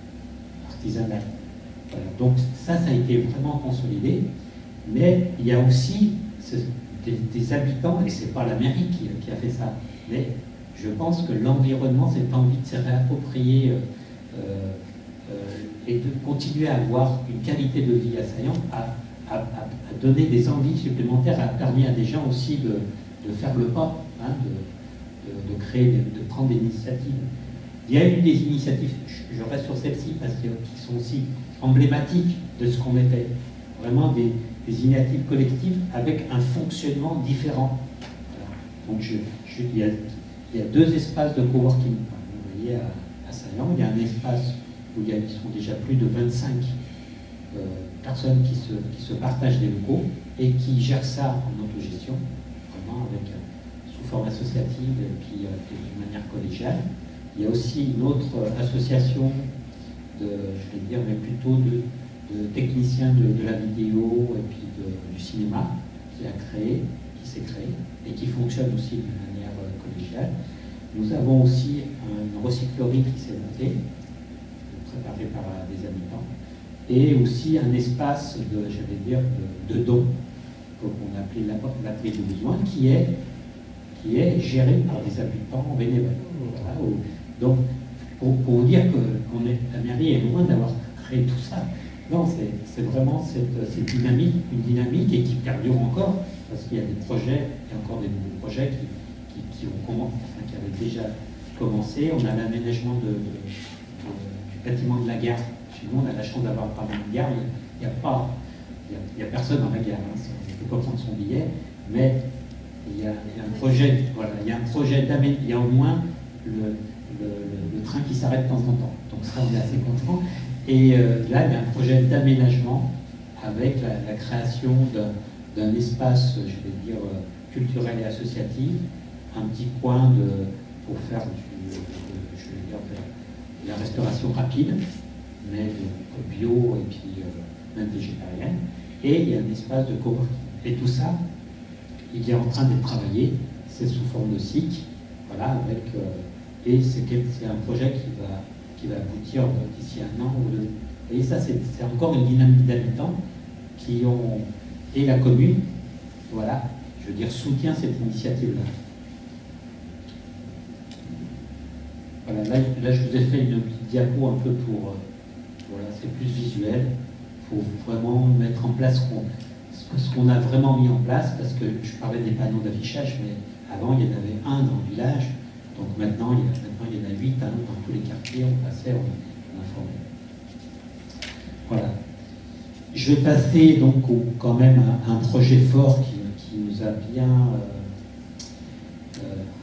euh, artisanales. Voilà. Donc ça, ça a été vraiment consolidé, mais il y a aussi ce, des, des habitants, et ce n'est pas la mairie qui, qui a fait ça, mais je pense que l'environnement, cette envie de se réapproprier euh, euh, et de continuer à avoir une qualité de vie assaillante, a, a, a donné des envies supplémentaires, a permis à des gens aussi de, de faire le pas, hein, de, de, de créer, de, de prendre des initiatives. Il y a eu des initiatives, je reste sur celles-ci parce qu'elles sont aussi emblématiques de ce qu'on était, vraiment des, des initiatives collectives avec un fonctionnement différent. Voilà. Donc je, je, il, y a, il y a deux espaces de coworking, vous voyez, à, à Saillant. Il y a un espace où il y a, ils sont déjà plus de vingt-cinq euh, personnes qui se, qui se partagent des locaux et qui gèrent ça en autogestion, vraiment avec, euh, sous forme associative et puis euh, de manière collégiale. Il y a aussi une autre association de, je vais dire, mais plutôt de, de techniciens de, de la vidéo et puis de, du cinéma qui a créé, qui s'est créé et qui fonctionne aussi d'une manière euh, collégiale. Nous avons aussi une recyclerie qui s'est montée, préparée par des habitants, et aussi un espace de, je vais dire, de, de dons, qu'on appelait l'atelier de besoin, qui est, qui est géré par des habitants bénévoles. Voilà, où, donc, pour, pour vous dire que on est, la mairie est loin d'avoir créé tout ça. Non, c'est vraiment cette, cette dynamique, une dynamique et qui perdure encore, parce qu'il y a des projets, il y a encore des nouveaux projets qui, qui, qui, ont commencé, enfin, qui avaient déjà commencé. On a l'aménagement de, de, de, du bâtiment de la gare. Chez nous, on a la chance d'avoir pas mal de gare. Il n'y a, a pas, il y a, il y a personne dans la gare. Hein, on ne peut pas prendre son billet, mais il y a, il y a un projet, voilà, il y a un projet d'aménagement. Il y a au moins le Le, le, le train qui s'arrête de temps en temps. Donc ça, on est assez content. Et euh, là, il y a un projet d'aménagement avec la, la création d'un espace, je vais dire, culturel et associatif, un petit coin de, pour faire du, de, je vais dire, de la restauration rapide, mais de, de bio et puis euh, même végétarienne. Et il y a un espace de coworking. Et tout ça, il est en train d'être travaillé. C'est sous forme de S I C, voilà, avec... Euh, et c'est un projet qui va, qui va aboutir d'ici un an ou deux. Vous voyez, ça, c'est encore une dynamique d'habitants qui ont, et la commune, voilà, je veux dire, soutient cette initiative-là. Voilà, là, là, je vous ai fait une petite diapo un peu pour, voilà, c'est plus visuel, pour vraiment mettre en place ce qu'on a vraiment mis en place, parce que je parlais des panneaux d'affichage, mais avant, il y en avait un dans le village. Donc maintenant il, y a, maintenant, il y en a huit hein, dans tous les quartiers, on passait, on, on informait. Voilà. Je vais passer donc au, quand même à un projet fort qui, qui nous a bien euh, euh,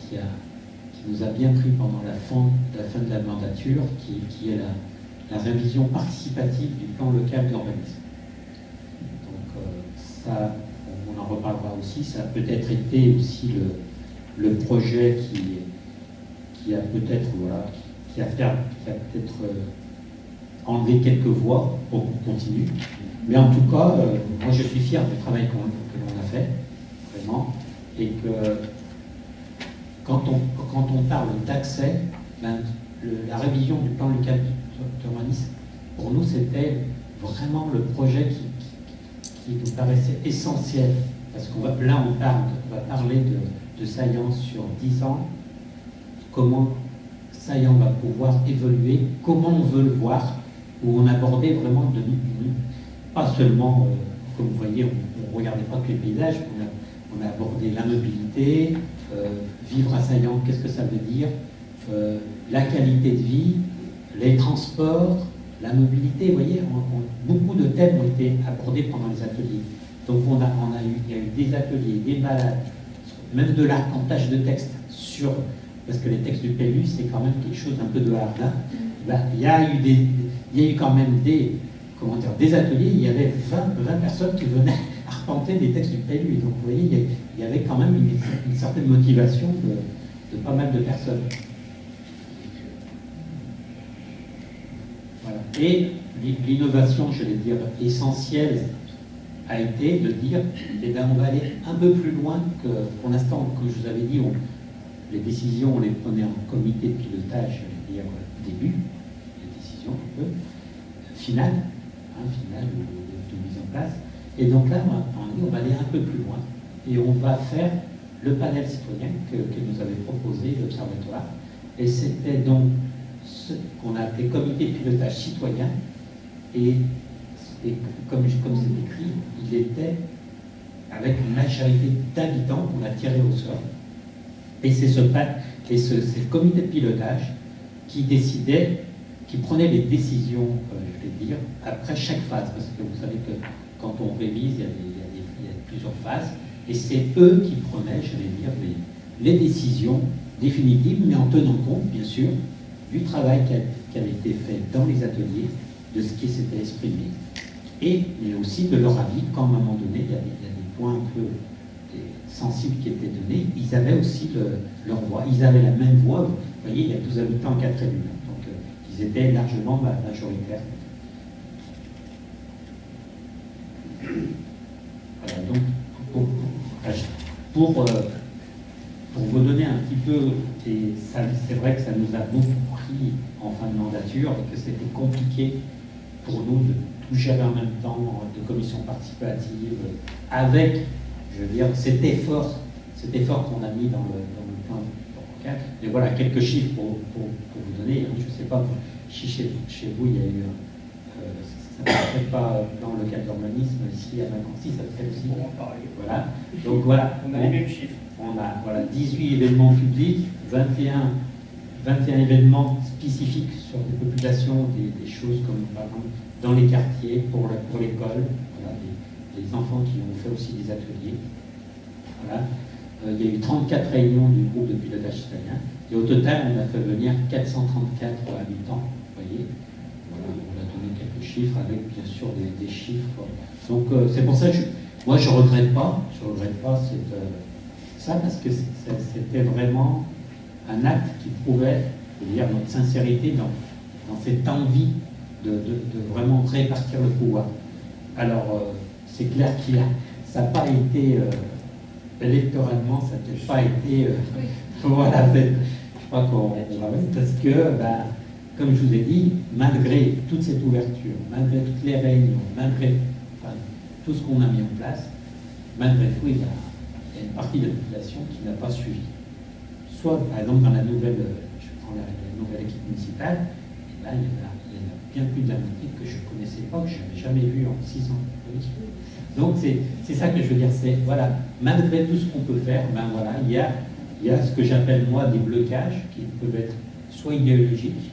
qui, a, qui nous a bien pris pendant la fin, la fin de la mandature, qui, qui est la, la révision participative du plan local d'urbanisme. Donc euh, ça, on, on en reparlera aussi, ça a peut-être été aussi le, le projet qui, qui a peut-être voilà, qui a, qui a peut-être euh, enlevé quelques voix pour qu'on continue. Mais en tout cas, euh, moi je suis fier du travail qu'on, que l'on a fait, vraiment, et que quand on, quand on parle d'accès, ben, le, la révision du plan local d'urbanisme, pour nous c'était vraiment le projet qui, qui, qui nous paraissait essentiel, parce qu'on va, là on, parle, on va parler de, de Saillant sur dix ans, comment Saillant va pouvoir évoluer, comment on veut le voir, où on abordait vraiment de, de pas seulement, euh, comme vous voyez, on ne regardait pas que les paysages, on a, on a abordé la mobilité, euh, vivre à Saillant, qu'est-ce que ça veut dire, euh, la qualité de vie, les transports, la mobilité, vous voyez, on, on, beaucoup de thèmes ont été abordés pendant les ateliers. Donc on a, on a eu, il y a eu des ateliers, des balades, même de l'arpentage de textes sur, parce que les textes du P L U, c'est quand même quelque chose d'un peu de hard là. Ben, il y a eu des, il y a eu quand même des comment dire, des ateliers, il y avait vingt, vingt personnes qui venaient arpenter des textes du P L U. Donc vous voyez, il y avait quand même une, une certaine motivation de, de pas mal de personnes. Voilà. Et l'innovation, je vais dire, essentielle a été de dire, eh bien, on va aller un peu plus loin que, pour l'instant, comme je vous avais dit, on, les décisions, on les prenait en comité de pilotage, je vais dire, début, les décisions un peu, finales, finale de, de, de mise en place. Et donc là, on, on va aller un peu plus loin et on va faire le panel citoyen que, que nous avait proposé l'Observatoire. Et c'était donc ce qu'on a appelé comité de pilotage citoyen. Et, et comme, comme c'est écrit, il était avec une majorité d'habitants qu'on a tiré au sort. Et c'est ce, et ce, ce comité de pilotage qui décidait, qui prenait les décisions, euh, je vais dire, après chaque phase, parce que vous savez que quand on révise, il y a, des, il y a, des, il y a plusieurs phases, et c'est eux qui prenaient, je vais dire, les, les décisions définitives, mais en tenant compte, bien sûr, du travail qui, a, qui avait été fait dans les ateliers, de ce qui s'était exprimé, et mais aussi de leur avis, quand à un moment donné, il y a des, il y a des points un peu sensibles qui étaient donnés, ils avaient aussi le, leur voix, ils avaient la même voix, vous voyez, il y a douze habitants, quatre élus. Ils étaient largement majoritaires. Voilà, donc, pour, pour, pour, pour vous donner un petit peu, et c'est vrai que ça nous a beaucoup pris en fin de mandature et que c'était compliqué pour nous de tout gérer en même temps, de commission participative, avec, je veux dire, cet effort, cet effort qu'on a mis dans le, dans le plan. Mais voilà, quelques chiffres pour, pour, pour vous donner. Je ne sais pas si chez, chez vous, il y a eu, euh, ça ne s'appelle pas plan local d'urbanisme, ici à Macancy, ça s'appelle aussi. On va en parler. Voilà. Donc voilà. On a les mêmes chiffres. On a voilà, dix-huit événements publics, vingt et un, vingt et un événements spécifiques sur des populations, des, des choses comme par exemple dans les quartiers, pour, la, pour l'école, voilà, des, des enfants qui ont fait aussi des ateliers. Voilà. Euh, il y a eu trente-quatre réunions du groupe de pilotage citoyen, et au total, on a fait venir quatre cent trente-quatre habitants, vous voyez. Voilà, on a donné quelques chiffres avec, bien sûr, des, des chiffres. Donc, euh, c'est pour ça que je, moi, je ne regrette pas, je regrette pas cette, euh, ça, parce que c'était vraiment un acte qui prouvait, je veux dire, notre sincérité dans, dans cette envie de, de, de vraiment répartir le pouvoir. Alors, euh, c'est clair qu'il a, ça n'a pas été... Euh, électoralement, ça n'a pas été... Euh, voilà, je crois qu'on va même, parce que, bah, comme je vous ai dit, malgré toute cette ouverture, malgré toutes les réunions, malgré enfin, tout ce qu'on a mis en place, malgré tout, il y, a, il y a une partie de la population qui n'a pas suivi. Soit, par exemple, dans la nouvelle, je prends la, la nouvelle équipe municipale, et là, il y, en a, il y en a bien plus de la moitié que je ne connaissais pas, que je n'avais jamais vu en six ans. Donc c'est ça que je veux dire, c'est voilà, malgré tout ce qu'on peut faire, ben voilà, il y a, il y a ce que j'appelle moi des blocages qui peuvent être soit idéologiques,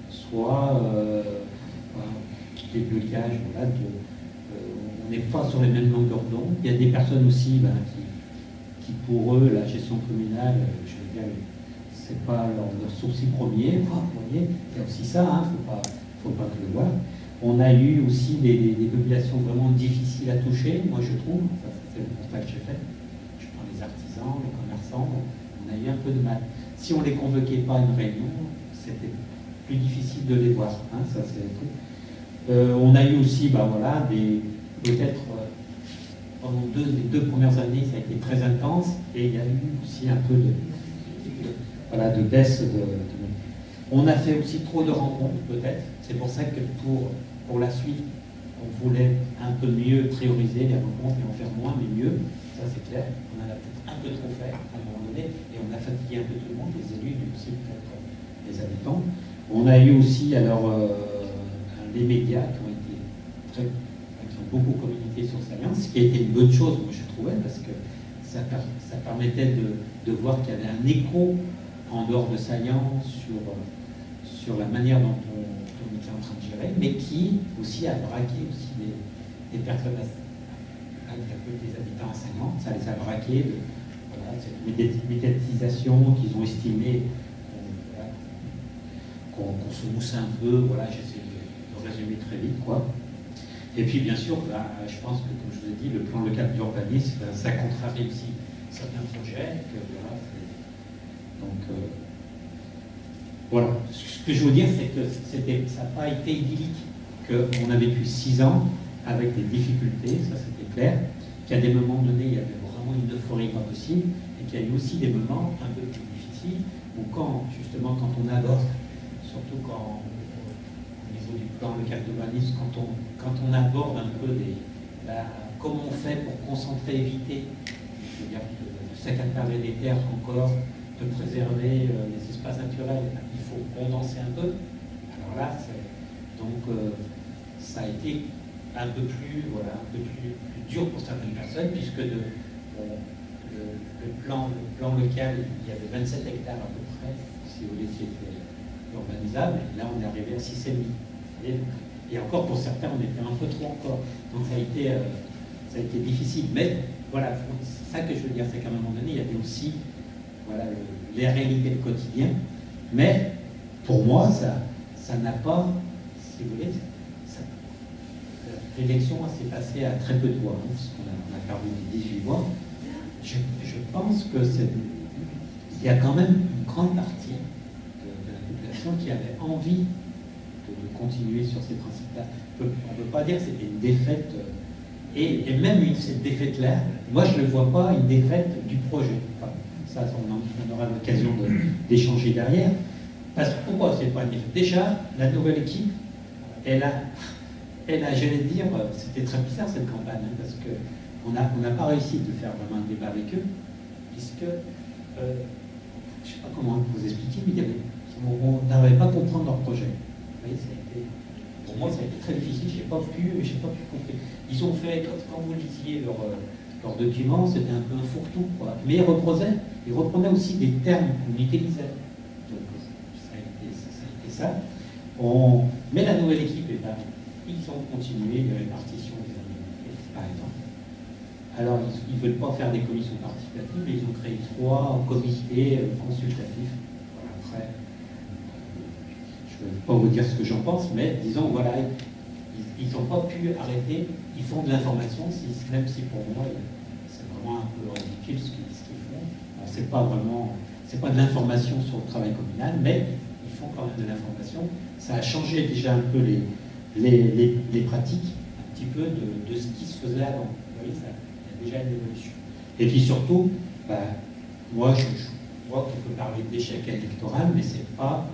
soit euh, voilà, des blocages, voilà, de, euh, on n'est pas sur les mêmes longueurs d'onde. Il y a des personnes aussi ben, qui, qui pour eux, la gestion communale, je veux c'est pas leur, leur souci premier, vous voyez, il y a aussi ça, il hein, ne faut pas, faut pas que le voir. On a eu aussi des, des, des populations vraiment difficiles à toucher, moi je trouve, ça c'est le constat que j'ai fait. Je prends les artisans, les commerçants, on a eu un peu de mal. Si on ne les convoquait pas à une réunion, c'était plus difficile de les voir, hein, ça c'est le truc. Euh, on a eu aussi, bah voilà, des peut-être euh, pendant deux, les deux premières années, ça a été très intense, et il y a eu aussi un peu de, de, voilà, de baisse de, de... On a fait aussi trop de rencontres, peut-être. C'est pour ça que pour, pour la suite, on voulait un peu mieux prioriser les rencontres et en faire moins, mais mieux. Ça, c'est clair. On en a peut-être un peu trop fait à un moment donné, et on a fatigué un peu tout le monde, les élus, mais aussi peut-être les habitants. On a eu aussi, alors, euh, les médias qui ont été très, qui ont beaucoup communiqué sur Science, ce qui a été une bonne chose, moi je trouvais, parce que ça, ça permettait de, de voir qu'il y avait un écho en dehors de Science sur, sur la manière dont on, on était en train de gérer, mais qui aussi a braqué aussi des, des personnes, des habitants à Science, ça les a braqués de voilà, cette médiatisation qu'ils ont estimé qu'on qu se moussait un peu, voilà, j'essaie de, de résumer très vite, quoi. Et puis, bien sûr, bah, je pense que, comme je vous ai dit, le plan local d'urbanisme, ça contrarie aussi certains projets. Que, voilà, donc, euh, voilà. Ce que je veux dire, c'est que ça n'a pas été idyllique, qu'on a vécu six ans avec des difficultés, ça c'était clair, qu'à des moments donnés, il y avait vraiment une euphorie pas possible, et qu'il y a eu aussi des moments un peu plus difficiles, où quand, justement, quand on aborde, surtout quand, au niveau du plan local d'urbanisme, quand on, quand on aborde un peu des, bah, comment on fait pour concentrer, éviter, je veux dire, de, de s'accaparer des terres encore, de préserver euh, les espaces naturels, il faut condenser un peu. Alors là, donc euh, ça a été un peu plus, voilà, un peu plus, plus dur pour certaines personnes, puisque de, bon, le, le, plan, le plan local, il y avait vingt-sept hectares à peu près, si vous voulez, qui étaient urbanisable, et là on est arrivé à six virgule cinq. Et, et encore pour certains on était un peu trop encore. Donc ça a été, euh, ça a été difficile. Mais voilà, c'est ça que je veux dire, c'est qu'à un moment donné, il y avait aussi voilà, le, les réalités du quotidien. Mais pour moi, ça n'a pas, si vous voulez, l'élection s'est passée à très peu de voix, hein, parce qu'on a, on a perdu dix-huit voix. Je, je pense que c'est, il y a quand même une grande partie qui avait envie de, de continuer sur ces principes-là. On ne peut pas dire que c'était une défaite, et, et même une, cette défaite-là, moi je ne vois pas une défaite du projet. Enfin, ça, on, en, on aura l'occasion d'échanger de, derrière. Parce que pourquoi c'est pas une défaite? Déjà, la nouvelle équipe, elle a, elle a j'allais dire, c'était très bizarre cette campagne, hein, parce qu'on n'a on n'a pas réussi de faire vraiment un débat avec eux, puisque, euh, je ne sais pas comment vous expliquer, mais il y avait on n'arrivait pas à comprendre leur projet. Vous voyez, ça a été, pour moi, ça a été très difficile. Je n'ai pas pu, j'ai pas pu comprendre. Ils ont fait, quand vous lisiez leur, leur document, c'était un peu un fourre-tout, quoi. Mais ils reprenaient, ils reprenaient aussi des termes qu'on utilisait. Donc, ça a été ça. A été ça. On, mais la nouvelle équipe, eh ben, ils ont continué les répartitions des années, par exemple. Alors, ils ne veulent pas faire des commissions participatives, mais ils ont créé trois comités consultatifs. Voilà, après. Je ne vais pas vous dire ce que j'en pense, mais disons, voilà, ils n'ont pas pu arrêter, ils font de l'information, si, même si pour moi, c'est vraiment un peu ridicule ce qu'ils qu font. Ce n'est pas vraiment, c'est pas de l'information sur le travail communal, mais ils font quand même de l'information. Ça a changé déjà un peu les, les, les, les pratiques, un petit peu de, de ce qui se faisait avant. Vous voyez, ça, il y a déjà une évolution. Et puis surtout, bah, moi, je, je crois qu'on peut parler d'échec électoral, mais c'est pas,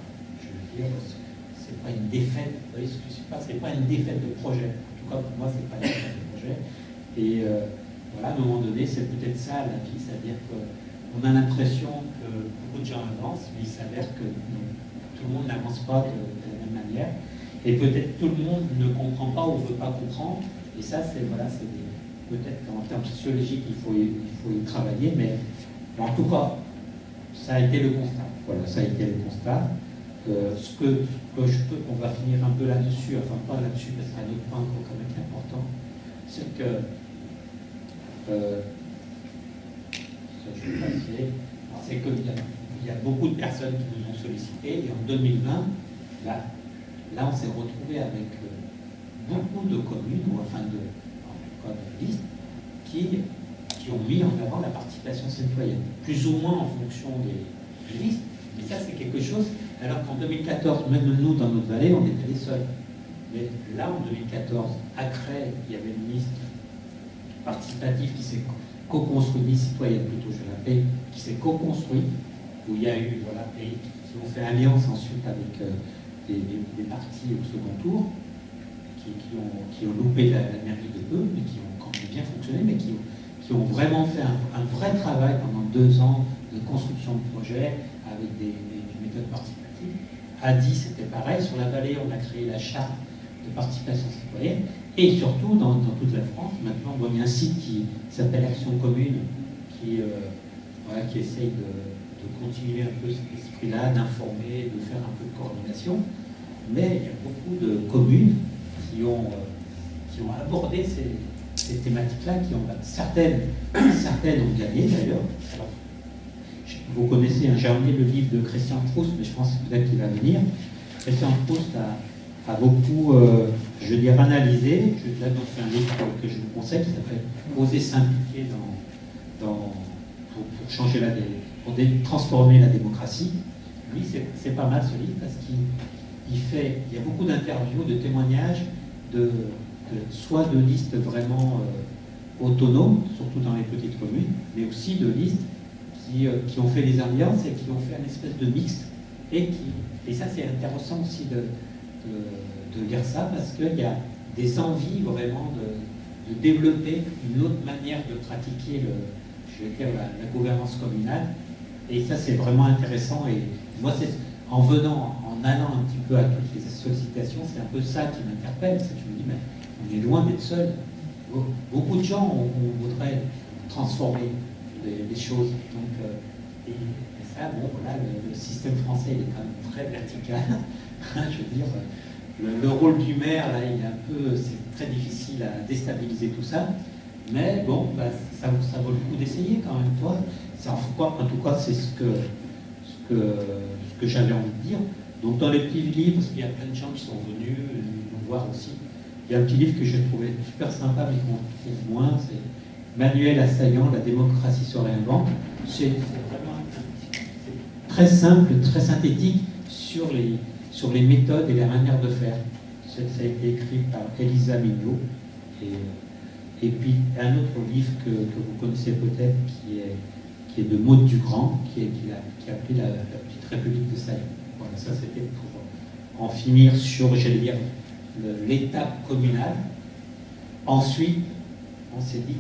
c'est pas une défaite, vous voyez ce que c'est pas, c'est pas une défaite de projet. En tout cas, pour moi, c'est pas une défaite de projet. Et euh, voilà, à un moment donné, c'est peut-être ça la vie, c'est-à-dire qu'on a l'impression que beaucoup de gens avancent, mais il s'avère que non, tout le monde n'avance pas de, de la même manière. Et peut-être tout le monde ne comprend pas ou ne veut pas comprendre. Et ça, c'est voilà, c'est peut-être qu'en termes sociologiques, il faut, y, il faut y travailler, mais en tout cas, ça a été le constat. Voilà, ça a été le constat. Euh, ce, que, ce que je peux, on va finir un peu là-dessus, enfin pas là-dessus, parce qu'il y a un autre point quand même important, c'est que euh, ça, je vais passer, c'est qu'il y, il y a beaucoup de personnes qui nous ont sollicité, et en deux mille vingt, là, là on s'est retrouvé avec euh, beaucoup de communes, ou enfin de, en tout cas de listes, qui, qui ont mis en avant la participation citoyenne, plus ou moins en fonction des, des listes, mais ça c'est quelque chose, alors qu'en deux mille quatorze, même nous dans notre vallée, on était les seuls. Mais là, en deux mille quatorze, à Cray, il y avait une liste participative qui s'est co-construite, liste citoyenne plutôt, je l'appelle, qui s'est co-construite, où il y a eu, voilà, et qui ont fait alliance ensuite avec euh, des, des, des partis au second tour, qui, qui, ont, qui ont loupé la, la mairie de peu, mais qui ont quand même bien fonctionné, mais qui, qui ont vraiment fait un, un vrai travail pendant deux ans de construction de projets avec des, des, des méthodes participatives. À dix, c'était pareil. Sur la vallée, on a créé la charte de participation citoyenne. Et surtout, dans, dans toute la France, maintenant, bon, il y a un site qui s'appelle Action Commune, qui, euh, voilà, qui essaye de, de continuer un peu cet esprit-là, d'informer, de faire un peu de coordination. Mais il y a beaucoup de communes qui ont, euh, qui ont abordé ces, ces thématiques-là, qui ont certaines, certaines ont gagné d'ailleurs. Vous connaissez, hein, j'ai emmené le livre de Christian Proust, mais je pense peut-être qu'il va venir. Christian Proust a, a beaucoup, euh, je veux dire, analysé. Je, là, donc, c'est un livre que je vous conseille, qui s'appelle « Oser s'impliquer dans, dans, pour, pour changer la, pour transformer la démocratie ». Lui, c'est pas mal ce livre, parce qu'il il fait, il y a beaucoup d'interviews, de témoignages, de, de, soit de listes vraiment euh, autonomes, surtout dans les petites communes, mais aussi de listes Qui, euh, qui ont fait des alliances et qui ont fait une espèce de mixte. Et, qui, et ça, c'est intéressant aussi de, de, de lire ça, parce qu'il y a des envies vraiment de, de développer une autre manière de pratiquer le, je vais dire, la, la gouvernance communale. Et ça, c'est vraiment intéressant. Et moi, c'est en venant, en allant un petit peu à toutes les sollicitations, c'est un peu ça qui m'interpelle. C'est que je me dis, mais on est loin d'être seul. Beaucoup de gens, on, on voudrait transformer Les, les choses. Donc, euh, et, et ça, bon, voilà, le, le système français il est quand même très vertical. Je veux dire, le, le rôle du maire, là, il est un peu, c'est très difficile à déstabiliser tout ça. Mais bon, bah, ça, ça vaut le coup d'essayer quand même, toi. En, en tout cas, c'est ce que, ce que, ce que j'avais envie de dire. Donc, dans les petits livres, parce qu'il y a plein de gens qui sont venus nous voir aussi, il y a un petit livre que j'ai trouvé super sympa, mais qu'on trouve moins, c'est Manuel Assaillant, La démocratie se réinvente. C'est vraiment très simple, très synthétique sur les, sur les méthodes et les manières de faire. Ça a été écrit par Elisa Mignot. Et, et puis un autre livre que, que vous connaissez peut-être, qui est, qui est de Maud Dugrand, qui est, qui a, qui a appelé la, la petite République de Saillant. Voilà, ça c'était pour en finir sur, j'allais dire, l'étape communale. Ensuite, on s'est dit,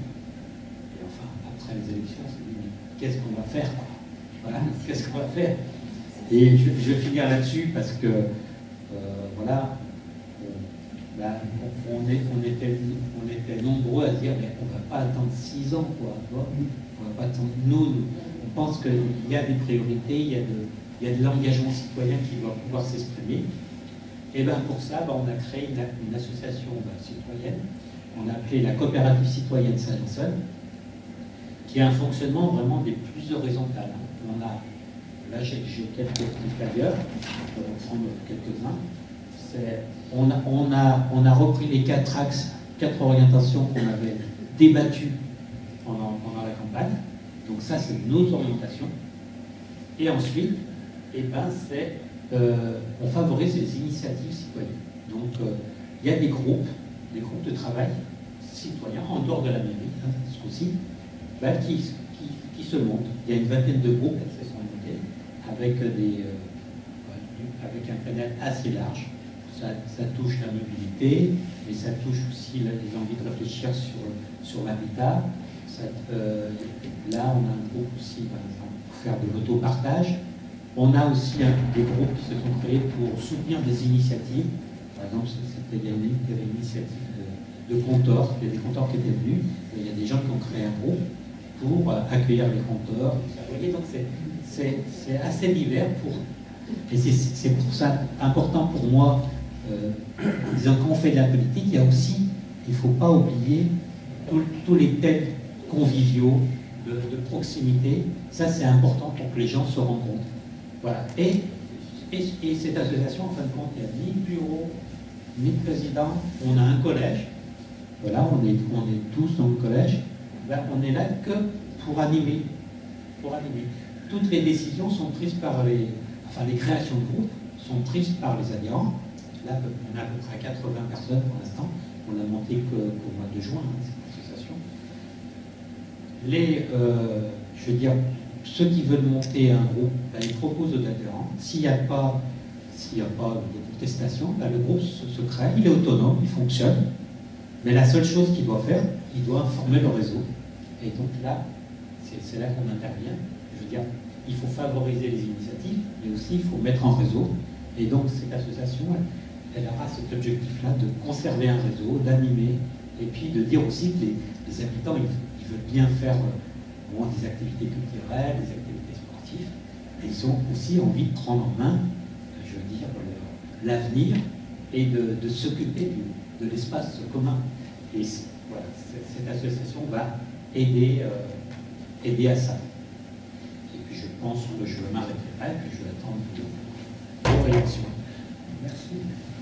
après les élections, on s'est dit, mais qu'est-ce qu'on va faire? Voilà, qu'est-ce qu'on va faire? Et je, je vais finir là-dessus parce que, euh, voilà, on, ben, on, on, est, on, était, on était nombreux à dire, mais on ne va pas attendre six ans, quoi. On va pas attendre. Nous, on pense qu'il y a des priorités, il y a de, il y a de l'engagement citoyen qui doit pouvoir s'exprimer. Et bien pour ça, ben, on a créé une, une association ben, citoyenne, on a appelé la coopérative citoyenne Saint-Vincent, qui a un fonctionnement vraiment des plus horizontales. On a, là j'ai quelques petits d'ailleurs, je vais reprendre quelques-uns. On a, on, a, on a repris les quatre axes, quatre orientations qu'on avait débattues pendant, pendant la campagne. Donc ça, c'est nos orientations. Et ensuite, eh ben, c'est, euh, on favorise les initiatives citoyennes. Donc euh, il y a des groupes, des groupes de travail citoyens en dehors de la mairie, hein, ce coup-ci, ben, qui, qui, qui se montent. Il y a une vingtaine de groupes qui se sont montés avec, des, euh, avec un panel assez large. Ça, ça touche la mobilité, mais ça touche aussi là, les envies de réfléchir sur, sur l'habitat. Euh, là, on a un groupe aussi, par exemple, pour faire de l'autopartage. On a aussi un, des groupes qui se sont créés pour soutenir des initiatives. Par exemple, c'était il y a une, une initiative de, de compteurs. Il y a des compteurs qui étaient venus. Et il y a des gens qui ont créé un groupe pour euh, accueillir les compteurs. Vous voyez, donc c'est assez divers. Pour, et c'est pour ça important pour moi, euh, disons, quand on fait de la politique, il y a aussi, il ne faut pas oublier tous les thèmes conviviaux, de, de proximité. Ça, c'est important pour que les gens se rencontrent. Voilà. Et, et, et cette association, en fin de compte, il n'y a ni bureau, ni président. On a un collège. Voilà, on est, on est tous dans le collège. Ben, on est là que pour animer. Pour animer. Toutes les décisions sont prises par les... Enfin, les créations de groupes sont prises par les adhérents. Là, on a à peu près quatre-vingts personnes pour l'instant. On n'a monté qu'au mois de juin, hein, cette association. Les, euh, je veux dire, ceux qui veulent monter un groupe, ben, ils proposent aux adhérents. S'il n'y a pas, s'il n'y a pas de contestation, ben, le groupe se, se crée, il est autonome, il fonctionne. Mais la seule chose qu'il doit faire, il doit informer le réseau. Et donc là, c'est là qu'on intervient. Je veux dire, il faut favoriser les initiatives, mais aussi il faut mettre en réseau. Et donc cette association, elle, elle aura cet objectif-là de conserver un réseau, d'animer, et puis de dire aussi que les, les habitants, ils, ils veulent bien faire euh, bon, des activités culturelles, des activités sportives, et ils ont aussi envie de prendre en main, je veux dire, l'avenir et de, de s'occuper de l'espace commun. Et voilà, cette association va aider, euh, aider à ça. Et puis je pense que je m'arrêterai là et puis je vais attendre vos réactions. Merci.